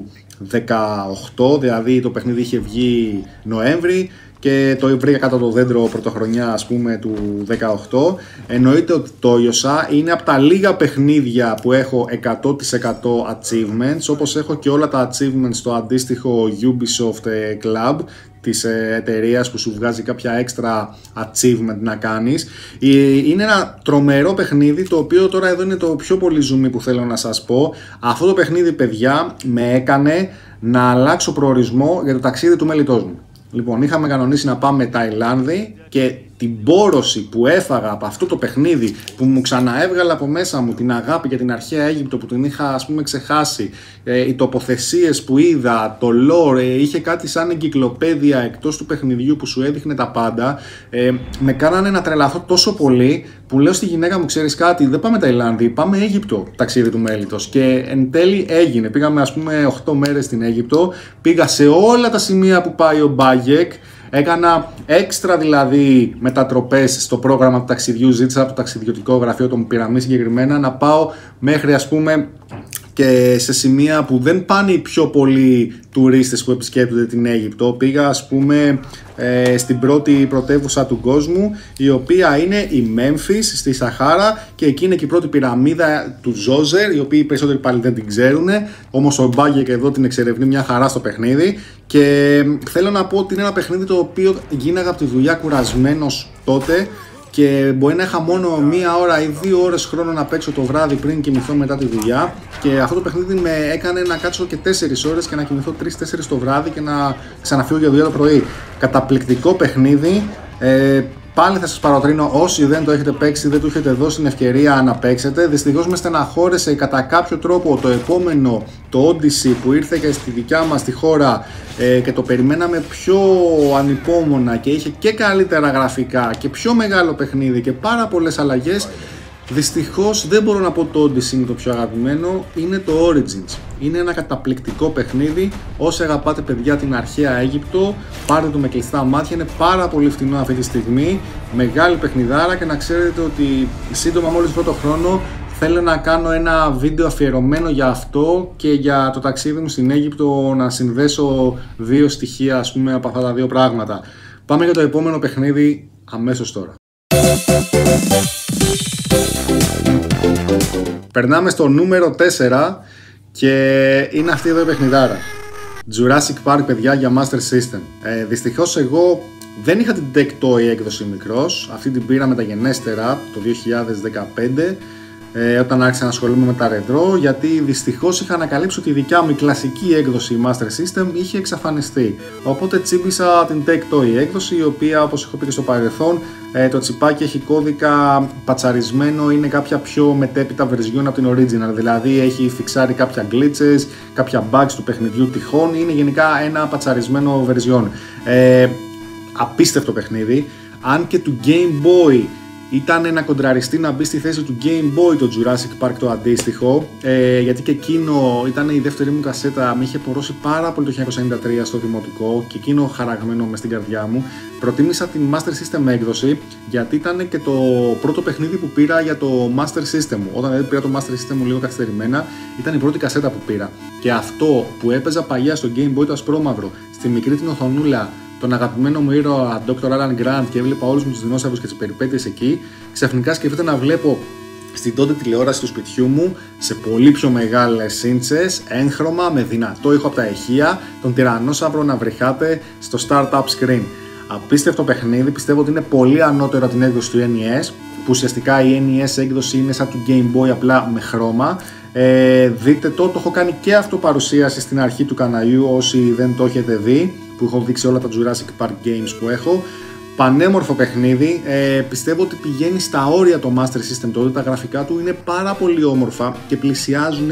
δεκαοκτώ, δηλαδή το παιχνίδι είχε βγει Νοέμβρη και το βρήκα κάτω το δέντρο πρωτοχρονιά, ας πούμε, του δεκαοκτώ. Εννοείται ότι το Ιωσά είναι από τα λίγα παιχνίδια που έχω εκατό τοις εκατό achievements, όπως έχω και όλα τα achievements στο αντίστοιχο Ubisoft Club της εταιρείας που σου βγάζει κάποια έξτρα achievement να κάνεις. Είναι ένα τρομερό παιχνίδι, το οποίο τώρα εδώ είναι το πιο πολύ zoom που θέλω να σας πω. Αυτό το παιχνίδι, παιδιά, με έκανε να αλλάξω προορισμό για το ταξίδι του μέλητός μου. Λοιπόν, είχαμε κανονίσει να πάμε Ταϊλάνδη και την πόρωση που έφαγα από αυτό το παιχνίδι, που μου ξαναέβγαλε από μέσα μου την αγάπη για την αρχαία Αίγυπτο που την είχα, ας πούμε, ξεχάσει, ε, οι τοποθεσίες που είδα, το lore, ε, είχε κάτι σαν εγκυκλοπαίδεια εκτός του παιχνιδιού που σου έδειχνε τα πάντα, ε, με κάνανε να τρελαθώ τόσο πολύ που λέω στη γυναίκα μου, ξέρεις κάτι, δεν πάμε Ταϊλάνδη, πάμε Αίγυπτο, ταξίδι του μέλητος. Και εν τέλει έγινε. Πήγαμε, ας πούμε, οκτώ μέρες στην Αίγυπτο, πήγα σε όλα τα σημεία που πάει ο Μπάγεκ. Έκανα έξτρα δηλαδή μετατροπές στο πρόγραμμα του ταξιδιού, ζήτησα από το ταξιδιωτικό γραφείο των Πυραμίδων συγκεκριμένα να πάω μέχρι, ας πούμε, και σε σημεία που δεν πάνε οι πιο πολλοί τουρίστες που επισκέπτονται την Αίγυπτο. Πήγα, ας πούμε, ε, στην πρώτη πρωτεύουσα του κόσμου, η οποία είναι η Μέμφις στη Σαχάρα, και εκεί είναι και η πρώτη πυραμίδα του Ζόζερ, οι οποίοι περισσότεροι πάλι δεν την ξέρουν, όμως ο Μπάγκεκ εδώ την εξερευνεί μια χαρά στο παιχνίδι. Και θέλω να πω ότι είναι ένα παιχνίδι το οποίο γίναγα από τη δουλειά κουρασμένος τότε και μπορεί να είχα μόνο μία ώρα ή δύο ώρες χρόνο να παίξω το βράδυ πριν κοιμηθώ μετά τη δουλειά, και αυτό το παιχνίδι με έκανε να κάτσω και τέσσερις ώρες και να κοιμηθώ τρεις τέσσερις το βράδυ και να ξαναφύγω για δουλειά το πρωί. Καταπληκτικό παιχνίδι. Ε, Πάλι θα σας παροτρύνω, όσοι δεν το έχετε παίξει, δεν του έχετε δώσει την ευκαιρία να παίξετε. Δυστυχώς με στεναχώρεσε κατά κάποιο τρόπο το επόμενο, το Odyssey, που ήρθε και στη δικιά μας τη χώρα ε, και το περιμέναμε πιο ανυπόμονα και είχε και καλύτερα γραφικά και πιο μεγάλο παιχνίδι και πάρα πολλές αλλαγές. Δυστυχώς δεν μπορώ να πω το Odyssey είναι το πιο αγαπημένο, είναι το Origins. Είναι ένα καταπληκτικό παιχνίδι. Όσοι αγαπάτε, παιδιά, την αρχαία Αίγυπτο, πάρτε το με κλειστά μάτια. Είναι πάρα πολύ φτηνό αυτή τη στιγμή. Μεγάλη παιχνιδάρα, και να ξέρετε ότι σύντομα, μόλις βρω το χρόνο, θέλω να κάνω ένα βίντεο αφιερωμένο για αυτό και για το ταξίδι μου στην Αίγυπτο, να συνδέσω δύο στοιχεία, ας πούμε, από αυτά τα δύο πράγματα. Πάμε για το επόμενο παιχνίδι αμέσως τώρα. Περνάμε στο νούμερο τέσσερα και είναι αυτή εδώ η παιχνιδάρα. Jurassic Park, παιδιά, για Master System. Ε, δυστυχώς εγώ δεν είχα την Tectoy έκδοση μικρός, αυτή την πήρα μεταγενέστερα το δύο χιλιάδες δεκαπέντε, ε, όταν άρχισα να ασχολούμαι με τα ρετρό, γιατί δυστυχώς είχα ανακαλύψει ότι η δικιά μου η κλασική έκδοση Master System είχε εξαφανιστεί. Οπότε τσίμπησα την Tectoy έκδοση, η οποία, όπως έχω πει και στο παρελθόν, ε, το τσιπάκι έχει κώδικα πατσαρισμένο, είναι κάποια πιο μετέπειτα version από την original, δηλαδή έχει φιξάρει κάποια glitches, κάποια bugs του παιχνιδιού τυχόν, είναι γενικά ένα πατσαρισμένο version. Ε, απίστευτο παιχνίδι, αν και του Game Boy ήταν να κοντραριστεί να μπει στη θέση του Game Boy το Jurassic Park το αντίστοιχο, ε, γιατί και εκείνο ήταν η δεύτερη μου κασέτα, με είχε πορώσει πάρα πολύ το χίλια εννιακόσια ενενήντα τρία στο δημοτικό και εκείνο χαραγμένο μες στην καρδιά μου. Προτίμησα την Master System έκδοση γιατί ήταν και το πρώτο παιχνίδι που πήρα για το Master System μου. Όταν δηλαδή πήρα το Master System μου λίγο καθυστερημένα, ήταν η πρώτη κασέτα που πήρα. Και αυτό που έπαιζα παλιά στο Game Boy το ασπρόμαυρο, στη μικρή την οθονούλα, τον αγαπημένο μου ήρωα ντόκτορ Alan Grant, και έβλεπα όλους μου τους δεινόσαυρους και τις περιπέτειες εκεί, ξαφνικά σκεφτείτε να βλέπω στην τότε τηλεόραση του σπιτιού μου σε πολύ πιο μεγάλες σύντσες, έγχρωμα, με δυνατό ήχο από τα ηχεία, τον τυραννόσαυρο να βρυχάτε στο Startup Screen. Απίστευτο παιχνίδι, πιστεύω ότι είναι πολύ ανώτερο από την έκδοση του N E S, που ουσιαστικά η N E S έκδοση είναι σαν του Game Boy, απλά με χρώμα. Ε, δείτε το, το έχω κάνει και αυτό παρουσίαση στην αρχή του καναλιού, όσοι δεν το έχετε δει, που έχω δείξει όλα τα Jurassic Park games που έχω. Πανέμορφο παιχνίδι, ε, πιστεύω ότι πηγαίνει στα όρια το Master System τότε, τα γραφικά του είναι πάρα πολύ όμορφα και πλησιάζουν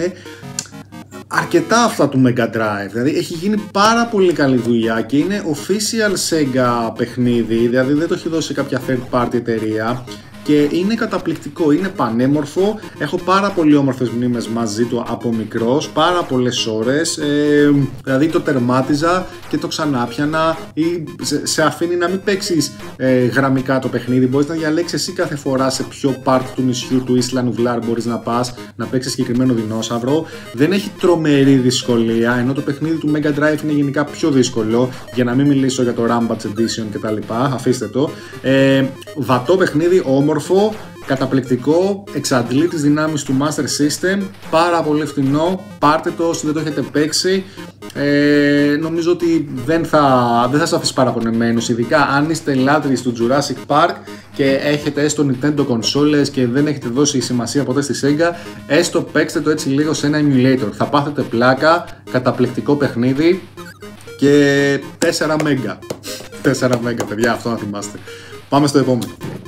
αρκετά αυτά του Mega Drive, δηλαδή έχει γίνει πάρα πολύ καλή δουλειά και είναι official Sega παιχνίδι, δηλαδή δεν το έχει δώσει κάποια third party εταιρεία. Και είναι καταπληκτικό, είναι πανέμορφο, έχω πάρα πολύ όμορφες μνήμες μαζί του από μικρός, πάρα πολλές ώρες, ε, δηλαδή το τερμάτιζα και το ξανάπιανα, ή σε, σε αφήνει να μην παίξεις ε, γραμμικά το παιχνίδι, μπορείς να διαλέξεις εσύ κάθε φορά σε ποιο part του νησιού του Isla Nublar μπορείς να πας, να παίξεις συγκεκριμένο δεινόσαυρο. Δεν έχει τρομερή δυσκολία, ενώ το παιχνίδι του Mega Drive είναι γενικά πιο δύσκολο, για να μην μιλήσω για το Rampage Edition κτλ, αφήστε το. Ε, βατό παιχνίδι, όμορφο, καταπληκτικό, εξαντλεί τις δυνάμεις του Master System, πάρα πολύ φθηνό, πάρτε το όσοι δεν το έχετε παίξει. Ε, νομίζω ότι δεν θα, δεν θα σας αφήσει παραπονεμένους, ειδικά αν είστε λάτρεις του Jurassic Park και έχετε έστω Nintendo consoles και δεν έχετε δώσει σημασία ποτέ στη Sega, έστω παίξτε το έτσι λίγο σε ένα emulator, θα πάθετε πλάκα, καταπληκτικό παιχνίδι και τέσσερα μέγα. τέσσερα μέγα, παιδιά, αυτό να θυμάστε. Πάμε στο επόμενο.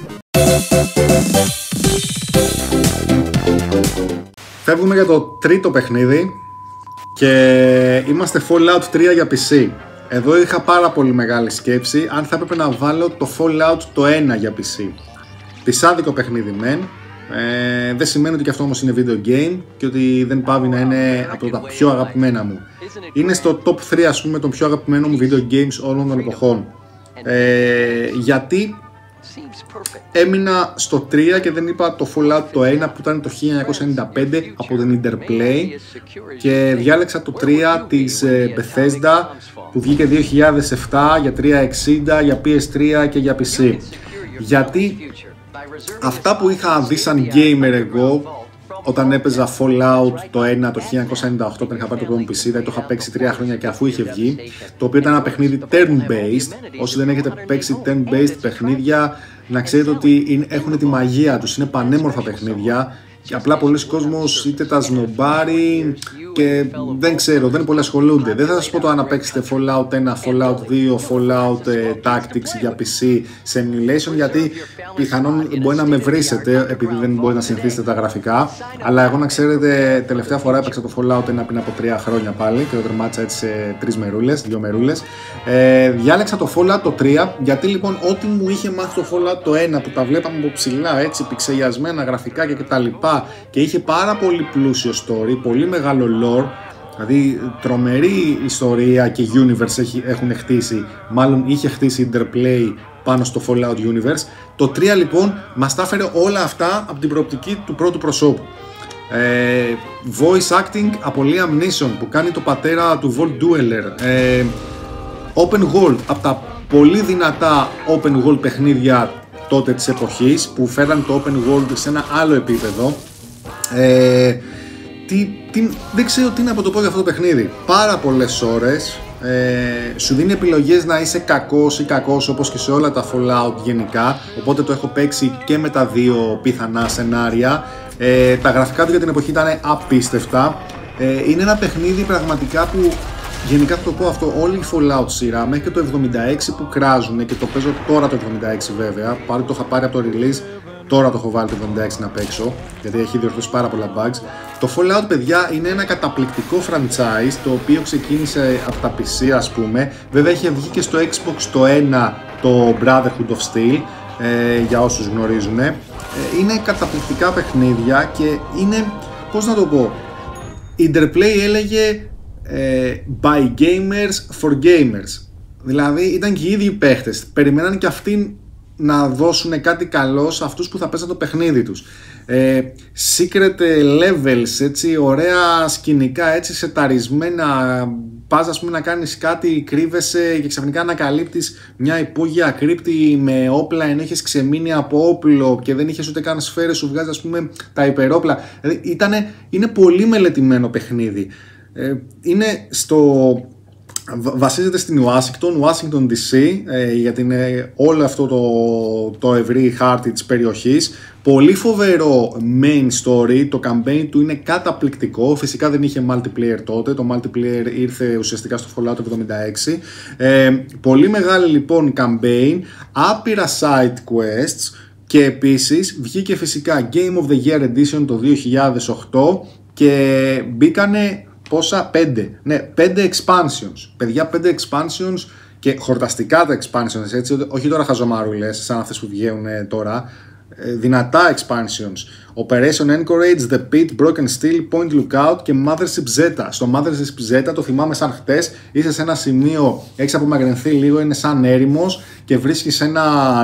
Φεύγουμε για το τρίτο παιχνίδι και είμαστε Fallout τρία για πι σι. Εδώ είχα πάρα πολύ μεγάλη σκέψη αν θα έπρεπε να βάλω το Fallout το ένα για πι σι. Πισάδικο παιχνίδι μεν, ε, δεν σημαίνει ότι και αυτό όμως είναι video game και ότι δεν πάβει να είναι από τα πιο αγαπημένα μου. Είναι στο top τρία, ας πούμε, των πιο αγαπημένων μου video games όλων των εποχών. Ε, γιατί έμεινα στο τρία και δεν είπα το Fallout το ένα που ήταν το χίλια εννιακόσια ενενήντα πέντε από την Interplay, και διάλεξα το τρία της Bethesda που βγήκε δύο χιλιάδες επτά για τριακόσια εξήντα, για πι ες θρι και για πι σι. Γιατί αυτά που είχα δει σαν gamer εγώ όταν έπαιζα Fallout το ένα το χίλια εννιακόσια ενενήντα οκτώ, όταν είχα πάρει το πρώτο πι σι, δηλαδή το είχα παίξει τρία χρόνια και αφού είχε βγει, το οποίο ήταν ένα παιχνίδι turn-based. Όσοι δεν έχετε παίξει turn-based παιχνίδια, να ξέρετε ότι έχουν τη μαγεία τους, είναι πανέμορφα παιχνίδια και απλά πολλοί κόσμος είτε τα σνομπάρει και δεν ξέρω, δεν πολύ ασχολούνται. Δεν θα σας πω το αν να παίξετε Fallout ένα, Fallout δύο, Fallout ε, Tactics για πι σι σε emulation, γιατί πιθανόν μπορεί να με βρίσετε επειδή δεν μπορείτε να συνηθίσετε τα γραφικά. Αλλά εγώ, να ξέρετε, τελευταία φορά έπαιξα το Fallout ένα πριν από τρία χρόνια πάλι και το τερμάτισα έτσι σε τρεις μερούλες, δύο μερούλες. Ε, διάλεξα το Fallout το τρία, γιατί λοιπόν ό,τι μου είχε μάθει το Fallout το ένα που τα βλέπαμε από ψηλά, έτσι πιξελιασμένα γραφικά και κτλ. Και είχε πάρα πολύ πλούσιο story, πολύ μεγάλο lore, δηλαδή τρομερή ιστορία και universe έχουν χτίσει, μάλλον είχε χτίσει Interplay πάνω στο Fallout Universe. Το τρία λοιπόν μας τα έφερε όλα αυτά από την προοπτική του πρώτου προσώπου. Ε, voice acting από Liam Neeson που κάνει το πατέρα του Volt Dweller. Ε, open world, από τα πολύ δυνατά open world παιχνίδια τότε της εποχής που φέραν το open world σε ένα άλλο επίπεδο. Ε, τι, τι, δεν ξέρω τι να το πω για αυτό το παιχνίδι. Πάρα πολλές ώρες. Ε, σου δίνει επιλογές να είσαι κακός ή κακός, όπως και σε όλα τα Fallout γενικά. Οπότε το έχω παίξει και με τα δύο πιθανά σενάρια. Ε, τα γραφικά του για την εποχή ήταν απίστευτα. Ε, είναι ένα παιχνίδι πραγματικά που, γενικά θα το πω αυτό, όλη η Fallout σειρά μέχρι και το εβδομήντα έξι που κράζουν, και το παίζω τώρα το εβδομήντα έξι βέβαια, πάλι το είχα πάρει από το release, τώρα το έχω βάλει το εβδομήντα έξι να παίξω, γιατί έχει διορθώσει πάρα πολλά bugs. Το Fallout, παιδιά, είναι ένα καταπληκτικό franchise, το οποίο ξεκίνησε από τα πι σι, ας πούμε. Βέβαια είχε βγει και στο Xbox το ένα, το Brotherhood of Steel, ε, για όσους γνωρίζουν. Ε, είναι καταπληκτικά παιχνίδια και είναι, πώς να το πω, Interplay έλεγε ε, by gamers for gamers. Δηλαδή ήταν και οι ίδιοι παίχτες, περιμέναν και αυτοί να δώσουν κάτι καλό σε αυτούς που θα παίζουν το παιχνίδι τους. Ε, secret levels, έτσι, ωραία σκηνικά, έτσι σεταρισμένα. Πας, ας πούμε, να κάνεις κάτι, κρύβεσαι και ξαφνικά ανακαλύπτεις μια υπόγεια κρύπτη με όπλα, ενώ έχεις ξεμείνει από όπλο και δεν είχες ούτε καν σφαίρες, σου βγάζει, ας πούμε, τα υπερόπλα. Δηλαδή, ήτανε, είναι πολύ μελετημένο παιχνίδι. Ε, είναι στο... Βασίζεται στην Ουάσιγκτον, Washington ντι σι, ε, γιατί είναι όλο αυτό το, το ευρύ χάρτη της περιοχής. Πολύ φοβερό main story, το campaign του είναι καταπληκτικό. Φυσικά δεν είχε multiplayer τότε, το multiplayer ήρθε ουσιαστικά στο Fallout εβδομήντα έξι. Ε, πολύ μεγάλη λοιπόν campaign, άπειρα side quests και επίσης βγήκε φυσικά Game of the Year Edition το δύο χιλιάδες οκτώ και μπήκανε... Πόσα, πέντε, ναι, πέντε expansions, παιδιά, πέντε expansions και χορταστικά τα expansions, έτσι, όχι τώρα χαζομαρούλες σαν αυτές που βγαίνουν τώρα, δυνατά expansions. Operation Anchorage, The Pit, Broken Steel, Point Lookout και Mothership Zeta. Στο Mothership Zeta, το θυμάμαι σαν χτες, είσαι σε ένα σημείο, έχεις απομακρυνθεί λίγο, είναι σαν έρημος και βρίσκεις ένα,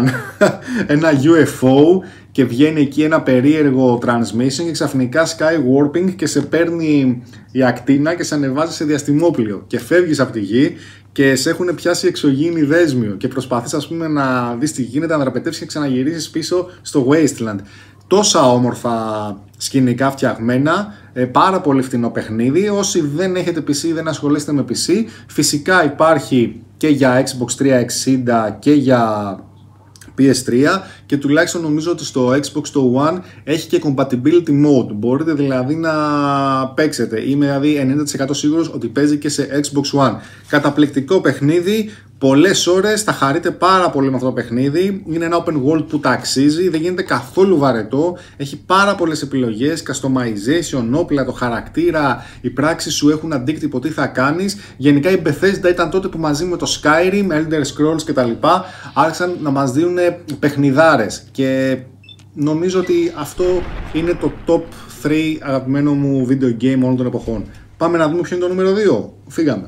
ένα γιου εφ ο και βγαίνει εκεί ένα περίεργο transmission και ξαφνικά sky warping και σε παίρνει η ακτίνα και σε ανεβάζει σε διαστημόπλιο και φεύγεις από τη γη και σε έχουν πιάσει εξωγήινη δέσμιο και προσπαθείς, ας πούμε, να δεις τι γίνεται, να δραπετεύσεις και ξαναγυρίσεις πίσω στο Wasteland. Τόσα όμορφα σκηνικά φτιαγμένα, ε, πάρα πολύ φθηνό παιχνίδι. Όσοι δεν έχετε πι σι, δεν ασχολείστε με πι σι, φυσικά υπάρχει και για Xbox τριακόσια εξήντα και για πι ες θρι και τουλάχιστον νομίζω ότι στο Xbox το One έχει και compatibility mode. Μπορείτε δηλαδή να παίξετε. Είμαι δηλαδή ενενήντα τοις εκατό σίγουρος ότι παίζει και σε Xbox One. Καταπληκτικό παιχνίδι, πολλές ώρες, θα χαρείτε πάρα πολύ με αυτό το παιχνίδι. Είναι ένα open world που τα αξίζει, δεν γίνεται καθόλου βαρετό. Έχει πάρα πολλές επιλογές, customization, όπλα, το χαρακτήρα, οι πράξεις σου έχουν αντίκτυπο τι θα κάνεις. Γενικά η Bethesda ήταν τότε που μαζί με το Skyrim, Elder Scrolls κτλ. Άρχισαν να μας δίνουν παιχνιδάρες και νομίζω ότι αυτό είναι το top τρία αγαπημένο μου video game όλων των εποχών. Πάμε να δούμε ποιο είναι το νούμερο δύο. Φύγαμε.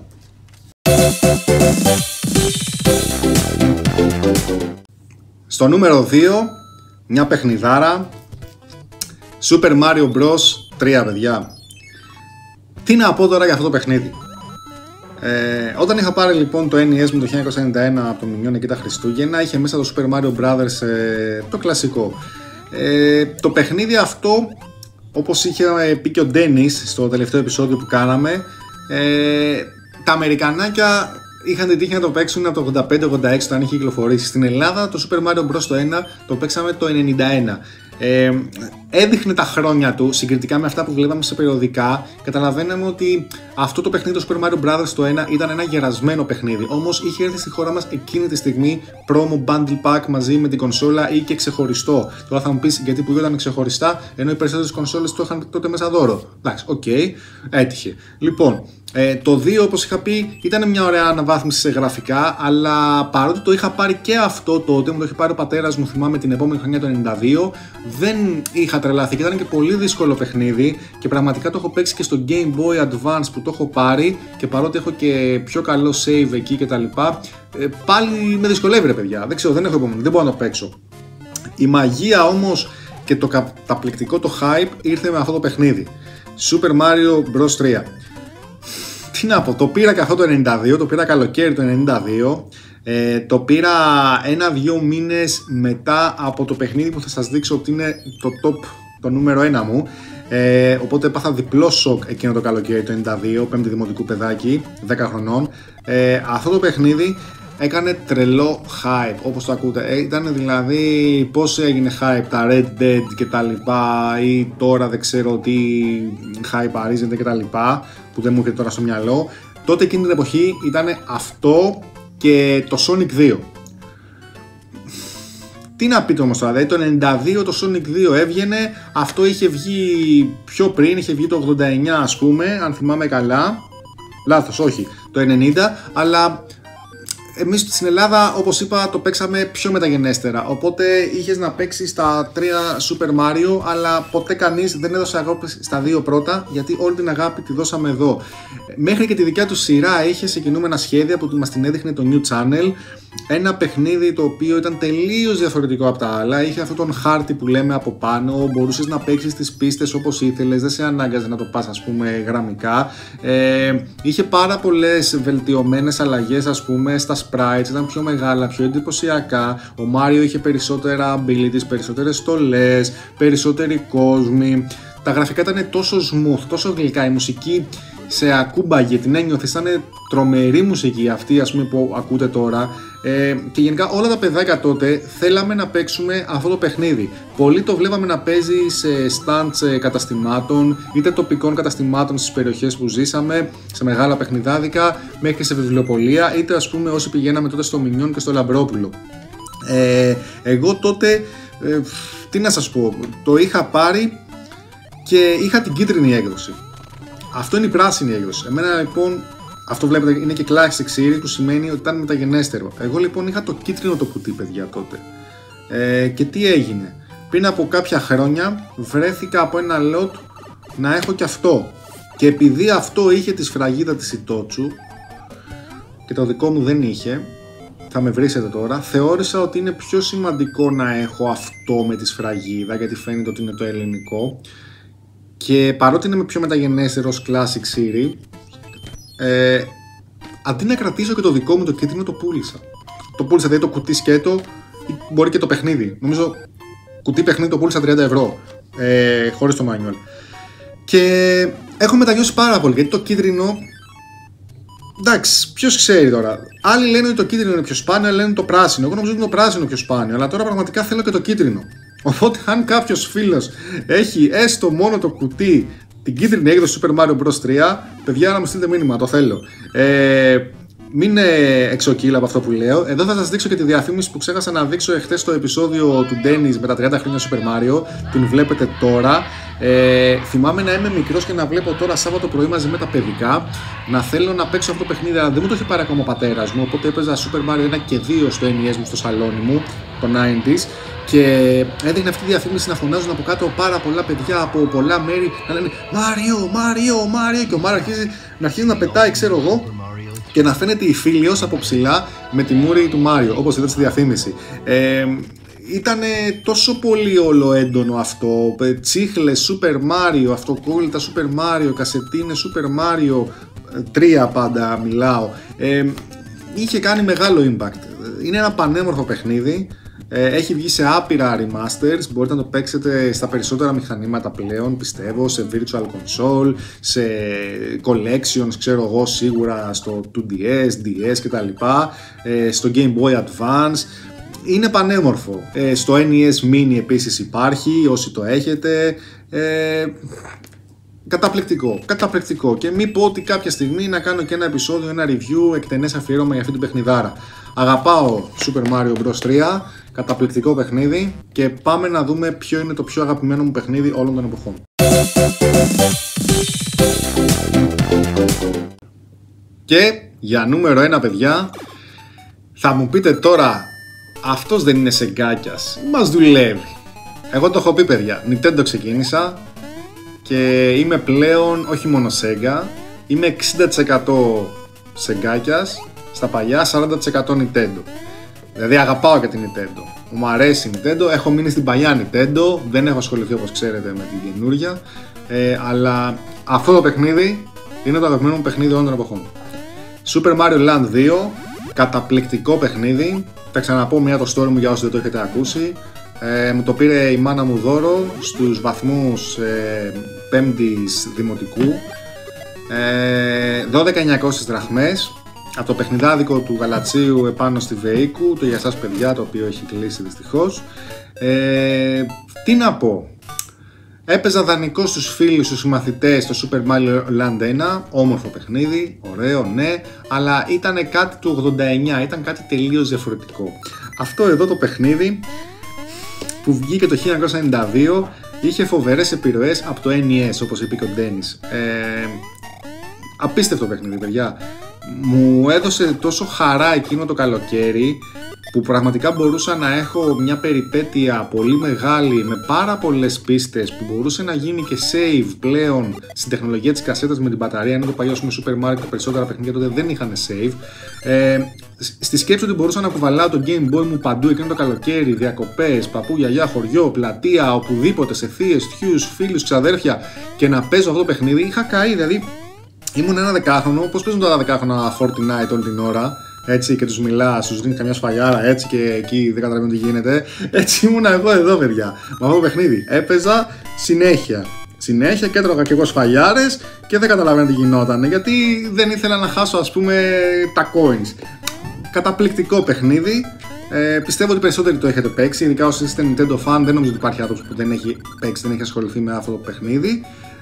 Στο νούμερο δύο, μια παιχνιδάρα, Super Mario Bros. τρία, παιδιά. Τι να πω τώρα για αυτό το παιχνίδι. Ε, όταν είχα πάρει λοιπόν το εν ι ες μου το χίλια εννιακόσια ενενήντα ένα από το Μινιόν εκεί τα Χριστούγεννα, είχε μέσα το Super Mario Brothers, ε, το κλασικό. Ε, το παιχνίδι αυτό, όπως είχε πει και ο Ντένις στο τελευταίο επεισόδιο που κάναμε, ε, τα Αμερικανάκια είχαν την τύχη να το παίξουν από το ογδόντα πέντε ογδόντα έξι όταν είχε κυκλοφορήσει. Στην Ελλάδα το Super Mario Bros. Το ένα το παίξαμε το ενενήντα ένα. Ε, έδειχνε τα χρόνια του συγκριτικά με αυτά που βλέπαμε σε περιοδικά. Καταλαβαίναμε ότι αυτό το παιχνίδι, το Super Mario Brothers το ένα, ήταν ένα γερασμένο παιχνίδι. Όμως είχε έρθει στη χώρα μας εκείνη τη στιγμή promo bundle pack μαζί με την κονσόλα ή και ξεχωριστό. Τώρα θα μου πεις γιατί που ήταν ξεχωριστά, ενώ οι περισσότερες κονσόλες το είχαν τότε μέσα δώρο. Εντάξει, οκ, okay, έτυχε. Λοιπόν, ε, το δύο, όπως είχα πει, ήταν μια ωραία αναβάθμιση σε γραφικά, αλλά παρότι το είχα πάρει και αυτό τότε, μου το είχε πάρει ο πατέρας μου, θυμάμαι την επόμενη χρονιά το ενενήντα δύο, δεν είχα τρελαθεί και ήταν και πολύ δύσκολο παιχνίδι και πραγματικά το έχω παίξει και στο Game Boy Advance που το έχω πάρει και παρότι έχω και πιο καλό save εκεί και τα λοιπά, ε, πάλι με δυσκολεύει ρε παιδιά, δεν ξέρω, δεν έχω υπομονή, δεν μπορώ να το παίξω. Η μαγεία όμως και το καταπληκτικό το hype ήρθε με αυτό το παιχνίδι. Super Mario Bros. τρία. Τι να πω, το πήρα και αυτό το ενενήντα δύο, το πήρα καλοκαίρι το ενενήντα δύο. Ε, το πήρα ένα-δύο μήνες μετά από το παιχνίδι που θα σας δείξω ότι είναι το top, το νούμερο ένα μου. Ε, οπότε έπαθα διπλό σοκ εκείνο το καλοκαίρι το ενενήντα δύο, πέμπτη δημοτικού παιδάκι, δέκα χρονών. Ε, αυτό το παιχνίδι έκανε τρελό hype, όπως το ακούτε. Ε, ήταν δηλαδή πώς έγινε hype τα Red Dead και τα λοιπά, ή τώρα δεν ξέρω τι hype αρίζεται και τα λοιπά, που δεν μου έρχεται τώρα στο μυαλό. Τότε εκείνη την εποχή ήταν αυτό και το Sonic δύο. Τι να πείτε όμως τώρα, δηλαδή το ενενήντα δύο το Sonic δύο έβγαινε, αυτό είχε βγει πιο πριν, είχε βγει το ογδόντα εννιά ας πούμε, αν θυμάμαι καλά. Λάθος, όχι, το ενενήντα, αλλά εμείς στην Ελλάδα, όπως είπα, το παίξαμε πιο μεταγενέστερα. Οπότε είχες να παίξεις τα τρία Super Mario, αλλά ποτέ κανείς δεν έδωσε αγάπη στα δύο πρώτα, γιατί όλη την αγάπη τη δώσαμε εδώ. Μέχρι και τη δικιά του σειρά είχε σε κινούμενα σχέδια που μας την έδειχνε το New Channel. Ένα παιχνίδι το οποίο ήταν τελείως διαφορετικό από τα άλλα. Είχε αυτόν τον χάρτη που λέμε από πάνω, μπορούσες να παίξεις τις πίστες όπως ήθελες, δεν σε ανάγκαζε να το πας ας πούμε γραμμικά. Ε, είχε πάρα πολλές βελτιωμένες αλλαγές ας πούμε στα sprites, ήταν πιο μεγάλα, πιο εντυπωσιακά. Ο Mario είχε περισσότερα abilities, περισσότερες στολές, περισσότεροι κόσμοι. Τα γραφικά ήταν τόσο smooth, τόσο γλυκά, η μουσική σε ακούμπαγε, την ένιωθες, ήταν τρομερή μουσική αυτή ας πούμε που ακούτε τώρα. Ε, και γενικά όλα τα παιδάκια τότε θέλαμε να παίξουμε αυτό το παιχνίδι. Πολλοί το βλέπαμε να παίζει σε stands καταστημάτων, είτε τοπικών καταστημάτων στις περιοχές που ζήσαμε, σε μεγάλα παιχνιδάδικα, μέχρι σε βιβλιοπωλεία, είτε ας πούμε όσοι πηγαίναμε τότε στο Μινιόν και στο Λαμπρόπουλο. Ε, εγώ τότε, ε, τι να σας πω, το είχα πάρει και είχα την κίτρινη έκδοση. Αυτό είναι η πράσινη έκδοση. Εμένα λοιπόν, αυτό βλέπετε είναι και Classic Series, που σημαίνει ότι ήταν μεταγενέστερο. Εγώ λοιπόν είχα το κίτρινο το κουτί, παιδιά, τότε. Ε, και τι έγινε. Πριν από κάποια χρόνια βρέθηκα από ένα lot να έχω και αυτό. Και επειδή αυτό είχε τη σφραγίδα της Ιτότσου και το δικό μου δεν είχε, θα με βρίσετε τώρα, θεώρησα ότι είναι πιο σημαντικό να έχω αυτό με τη σφραγίδα, γιατί φαίνεται ότι είναι το ελληνικό. Και παρότι είναι πιο μεταγενέστερος Classic Series, ε, αντί να κρατήσω και το δικό μου το κίτρινο, το πούλησα. Το πούλησα, δηλαδή το κουτί σκέτο, μπορεί και το παιχνίδι. Νομίζω κουτί παιχνίδι το πούλησα τριάντα ευρώ, ε, χωρίς το manual. Και έχω μεταγιώσει πάρα πολύ, γιατί το κίτρινο, εντάξει, ποιος ξέρει τώρα. Άλλοι λένε ότι το κίτρινο είναι πιο σπάνιο, άλλοι λένε το πράσινο. Εγώ νομίζω ότι είναι το πράσινο πιο σπάνιο, αλλά τώρα πραγματικά θέλω και το κίτρινο. Οπότε αν κάποιος φίλος έχει έστω μόνο το κουτί, την κίτρινη έκδοση Super Mario Bros. τρία, παιδιά, να μου στείλετε μήνυμα, το θέλω. Ε, μην είναι εξοκύλα από αυτό που λέω. Εδώ θα σας δείξω και τη διαφήμιση που ξέχασα να δείξω εχθές στο επεισόδιο του Dennis με τα τριάντα χρόνια Super Mario. Την βλέπετε τώρα. Ε, θυμάμαι να είμαι μικρός και να βλέπω τώρα Σάββατο πρωί μαζί με τα παιδικά να θέλω να παίξω αυτό το παιχνίδι, αλλά δεν μου το είχε πάρει ακόμα ο πατέρας μου. Οπότε έπαιζα Super Mario ένα και δύο στο N E S μου στο σαλόνι μου, το ενενήντα. Και έδειχνε αυτή τη διαφήμιση να φωνάζουν από κάτω πάρα πολλά παιδιά από πολλά μέρη να λένε Μάριο, Μάριο, Μάριο. Και ο Μάριο αρχίζει να, αρχίζει να πετάει, ξέρω εγώ, και να φαίνεται η φίλιος από ψηλά με τη μούρη του Μάριο, όπως είδατε στη διαφήμιση. Ε, Ήταν τόσο πολύ όλο έντονο αυτό. Τσίχλες, Super Mario, αυτοκόλλητα Super Mario, κασετίνες Super Mario, τρία πάντα μιλάω. Ε, είχε κάνει μεγάλο impact. Είναι ένα πανέμορφο παιχνίδι. Έχει βγει σε άπειρα remasters, μπορείτε να το παίξετε στα περισσότερα μηχανήματα πλέον, πιστεύω, σε Virtual Console, σε Collections, ξέρω εγώ, σίγουρα στο two D S, D S κτλ, στο Game Boy Advance. Είναι πανέμορφο. Στο N E S Mini επίσης υπάρχει, όσοι το έχετε. Ε, Καταπληκτικό, καταπληκτικό. Και μην πω ότι κάποια στιγμή να κάνω και ένα επεισόδιο, ένα review, εκτενές αφιέρωμα για αυτή την παιχνιδάρα. Αγαπάω Super Mario Bros. τρία, καταπληκτικό παιχνίδι, και πάμε να δούμε ποιο είναι το πιο αγαπημένο μου παιχνίδι όλων των εποχών. Και για νούμερο ένα, παιδιά, θα μου πείτε τώρα, αυτός δεν είναι σεγκάκιας, μας δουλεύει. Εγώ το έχω πει, παιδιά, Nintendo ξεκίνησα και είμαι πλέον όχι μόνο Sega, είμαι εξήντα τοις εκατό σεγκάκιας στα παλιά, σαράντα τοις εκατό Nintendo. Δηλαδή αγαπάω και την Nintendo. Μου αρέσει η Nintendo, έχω μείνει στην παλιά Nintendo, δεν έχω ασχοληθεί όπως ξέρετε με την καινούρια. Ε, αλλά αυτό το παιχνίδι είναι το αγαπημένο μου παιχνίδι όλων των εποχών. Super Mario Land δύο, καταπληκτικό παιχνίδι. Θα ξαναπώ μια το story μου για όσοι δεν το έχετε ακούσει. Ε, μου το πήρε η μάνα μου δώρο στους βαθμούς ε, πέμπτης δημοτικού. ε, δώδεκα χιλιάδες εννιακόσιες δραχμές από το παιχνιδάδικο του Γαλατσίου επάνω στη Βεϊκού, το για εσάς παιδιά, το οποίο έχει κλείσει δυστυχώς. Ε, τι να πω, έπαιζα δανεικό στους φίλους, στους συμμαθητές το Super Mario Land ένα, όμορφο παιχνίδι, ωραίο, ναι, αλλά ήταν κάτι του ογδόντα εννιά, ήταν κάτι τελείως διαφορετικό. Αυτό εδώ το παιχνίδι που βγήκε το χίλια εννιακόσια ενενήντα δύο είχε φοβερές επιρροές από το Εν Ι Ες, όπως είπε και ο Ντένις. Ε, απίστευτο παιχνίδι, παιδιά. Μου έδωσε τόσο χαρά εκείνο το καλοκαίρι που πραγματικά μπορούσα να έχω μια περιπέτεια πολύ μεγάλη με πάρα πολλές πίστες που μπορούσε να γίνει και save πλέον στην τεχνολογία της κασέτας με την μπαταρία, ενώ το παλιό με Super Mario και περισσότερα παιχνίδια τότε δεν είχαν save. Ε, στη σκέψη ότι μπορούσα να κουβαλάω το Game Boy μου παντού εκείνο το καλοκαίρι, διακοπές, παππού, γιαγιά, χωριό, πλατεία, οπουδήποτε, σε θείες, θείους, φίλους, ξαδέρφια και να παίζω αυτό το παιχνίδι, είχα καεί. Δηλαδή ήμουν ένα δεκάχρονο, πώς παίζουν τώρα δεκάχρονα Fortnite όλη την ώρα, έτσι, και τους μιλάς, τους δίνει καμιά σφαλιάρα, έτσι, και εκεί δεν καταλαβαίνω τι γίνεται. Έτσι ήμουνα εγώ εδώ, παιδιά, με αυτό το παιχνίδι. Έπαιζα συνέχεια. Συνέχεια και έτρωγα και εγώ σφαλιάρες και δεν καταλαβαίνω τι γινόταν, γιατί δεν ήθελα να χάσω, ας πούμε, τα coins. Καταπληκτικό παιχνίδι. Ε, πιστεύω ότι περισσότεροι το έχετε παίξει, ειδικά όσοι είστε Nintendo fan. Δεν νομίζω ότι υπάρχει άνθρωπος που δεν έχει παίξει, δεν έχει ασχοληθεί με αυτό το παιχνίδι.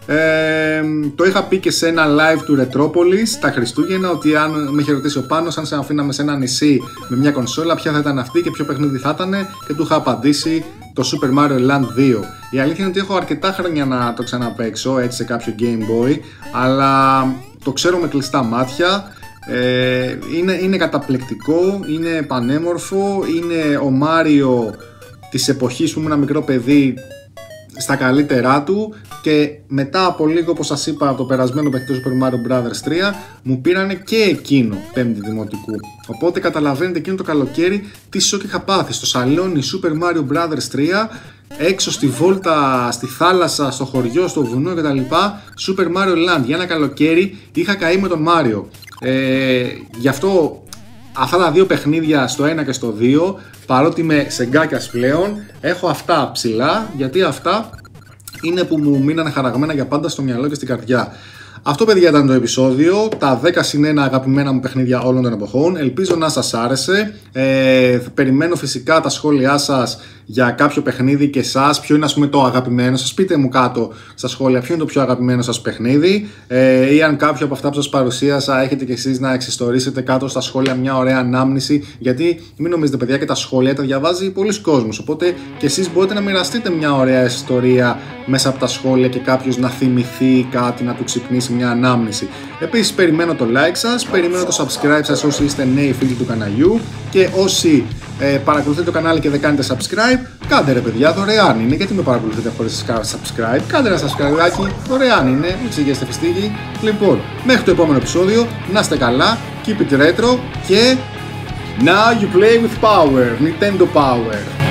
Ε, το είχα πει και σε ένα live του Retropolis τα Χριστούγεννα, ότι αν με είχε ρωτήσει ο Πάνος αν σε αφήναμε σε ένα νησί με μια κονσόλα, ποια θα ήταν αυτή και ποιο παιχνίδι θα ήταν, και του είχα απαντήσει το Super Mario Land δύο. Η αλήθεια είναι ότι έχω αρκετά χρόνια να το ξαναπαίξω έτσι σε κάποιο Game Boy, αλλά το ξέρω με κλειστά μάτια. Ε, είναι, είναι καταπληκτικό, είναι πανέμορφο, είναι ο Μάριο της εποχής που ήμουν ένα μικρό παιδί στα καλύτερά του, και μετά από λίγο, όπως σας είπα, από το περασμένο παιχνίδι του Super Mario Brothers τρία μου πήρανε και εκείνο πέμπτη δημοτικού. Οπότε καταλαβαίνετε εκείνο το καλοκαίρι τι σοκ είχα πάθει. Στο σαλόνι Super Mario Brothers τρία, έξω στη βόλτα, στη θάλασσα, στο χωριό, στο βουνό κτλ. Super Mario Land. Για ένα καλοκαίρι είχα καεί με τον Μάριο. Ε, γι' αυτό αυτά τα δύο παιχνίδια, στο ένα και στο δύο, παρότι είμαι σεγκάκιας πλέον, έχω αυτά ψηλά, γιατί αυτά είναι που μου μείνανε χαραγμένα για πάντα στο μυαλό και στην καρδιά. Αυτό, παιδιά, ήταν το επεισόδιο, τα δέκα συν ένα αγαπημένα μου παιχνίδια όλων των εποχών. Ελπίζω να σας άρεσε. Ε, περιμένω φυσικά τα σχόλιά σας για κάποιο παιχνίδι και εσάς. Ποιο είναι, ας πούμε, το αγαπημένο σας. Πείτε μου κάτω στα σχόλια ποιο είναι το πιο αγαπημένο σας παιχνίδι. Ε, ή αν κάποιο από αυτά που σας παρουσίασα έχετε κι εσείς να εξιστορήσετε κάτω στα σχόλια μια ωραία ανάμνηση. Γιατί μην νομίζετε, παιδιά, και τα σχόλια τα διαβάζει πολλοί κόσμος. Οπότε και εσείς μπορείτε να μοιραστείτε μια ωραία ιστορία μέσα από τα σχόλια και κάποιος να θυμηθεί κάτι, να του ξυπνήσει μια ανάμνηση. Επίσης, περιμένω το like σας, περιμένω το subscribe σας όσοι είστε νέοι φίλοι του καναλιού, και όσοι ε, παρακολουθείτε το κανάλι και δεν κάνετε subscribe, κάντε ρε παιδιά, δωρεάν είναι. Γιατί με παρακολουθείτε χωρίς subscribe? Κάντε ένα subscribe, δωρεάν είναι, μην ξεγέστε φιστίγη. Λοιπόν, μέχρι το επόμενο επεισόδιο, να είστε καλά, keep it retro και now you play with power, Nintendo Power.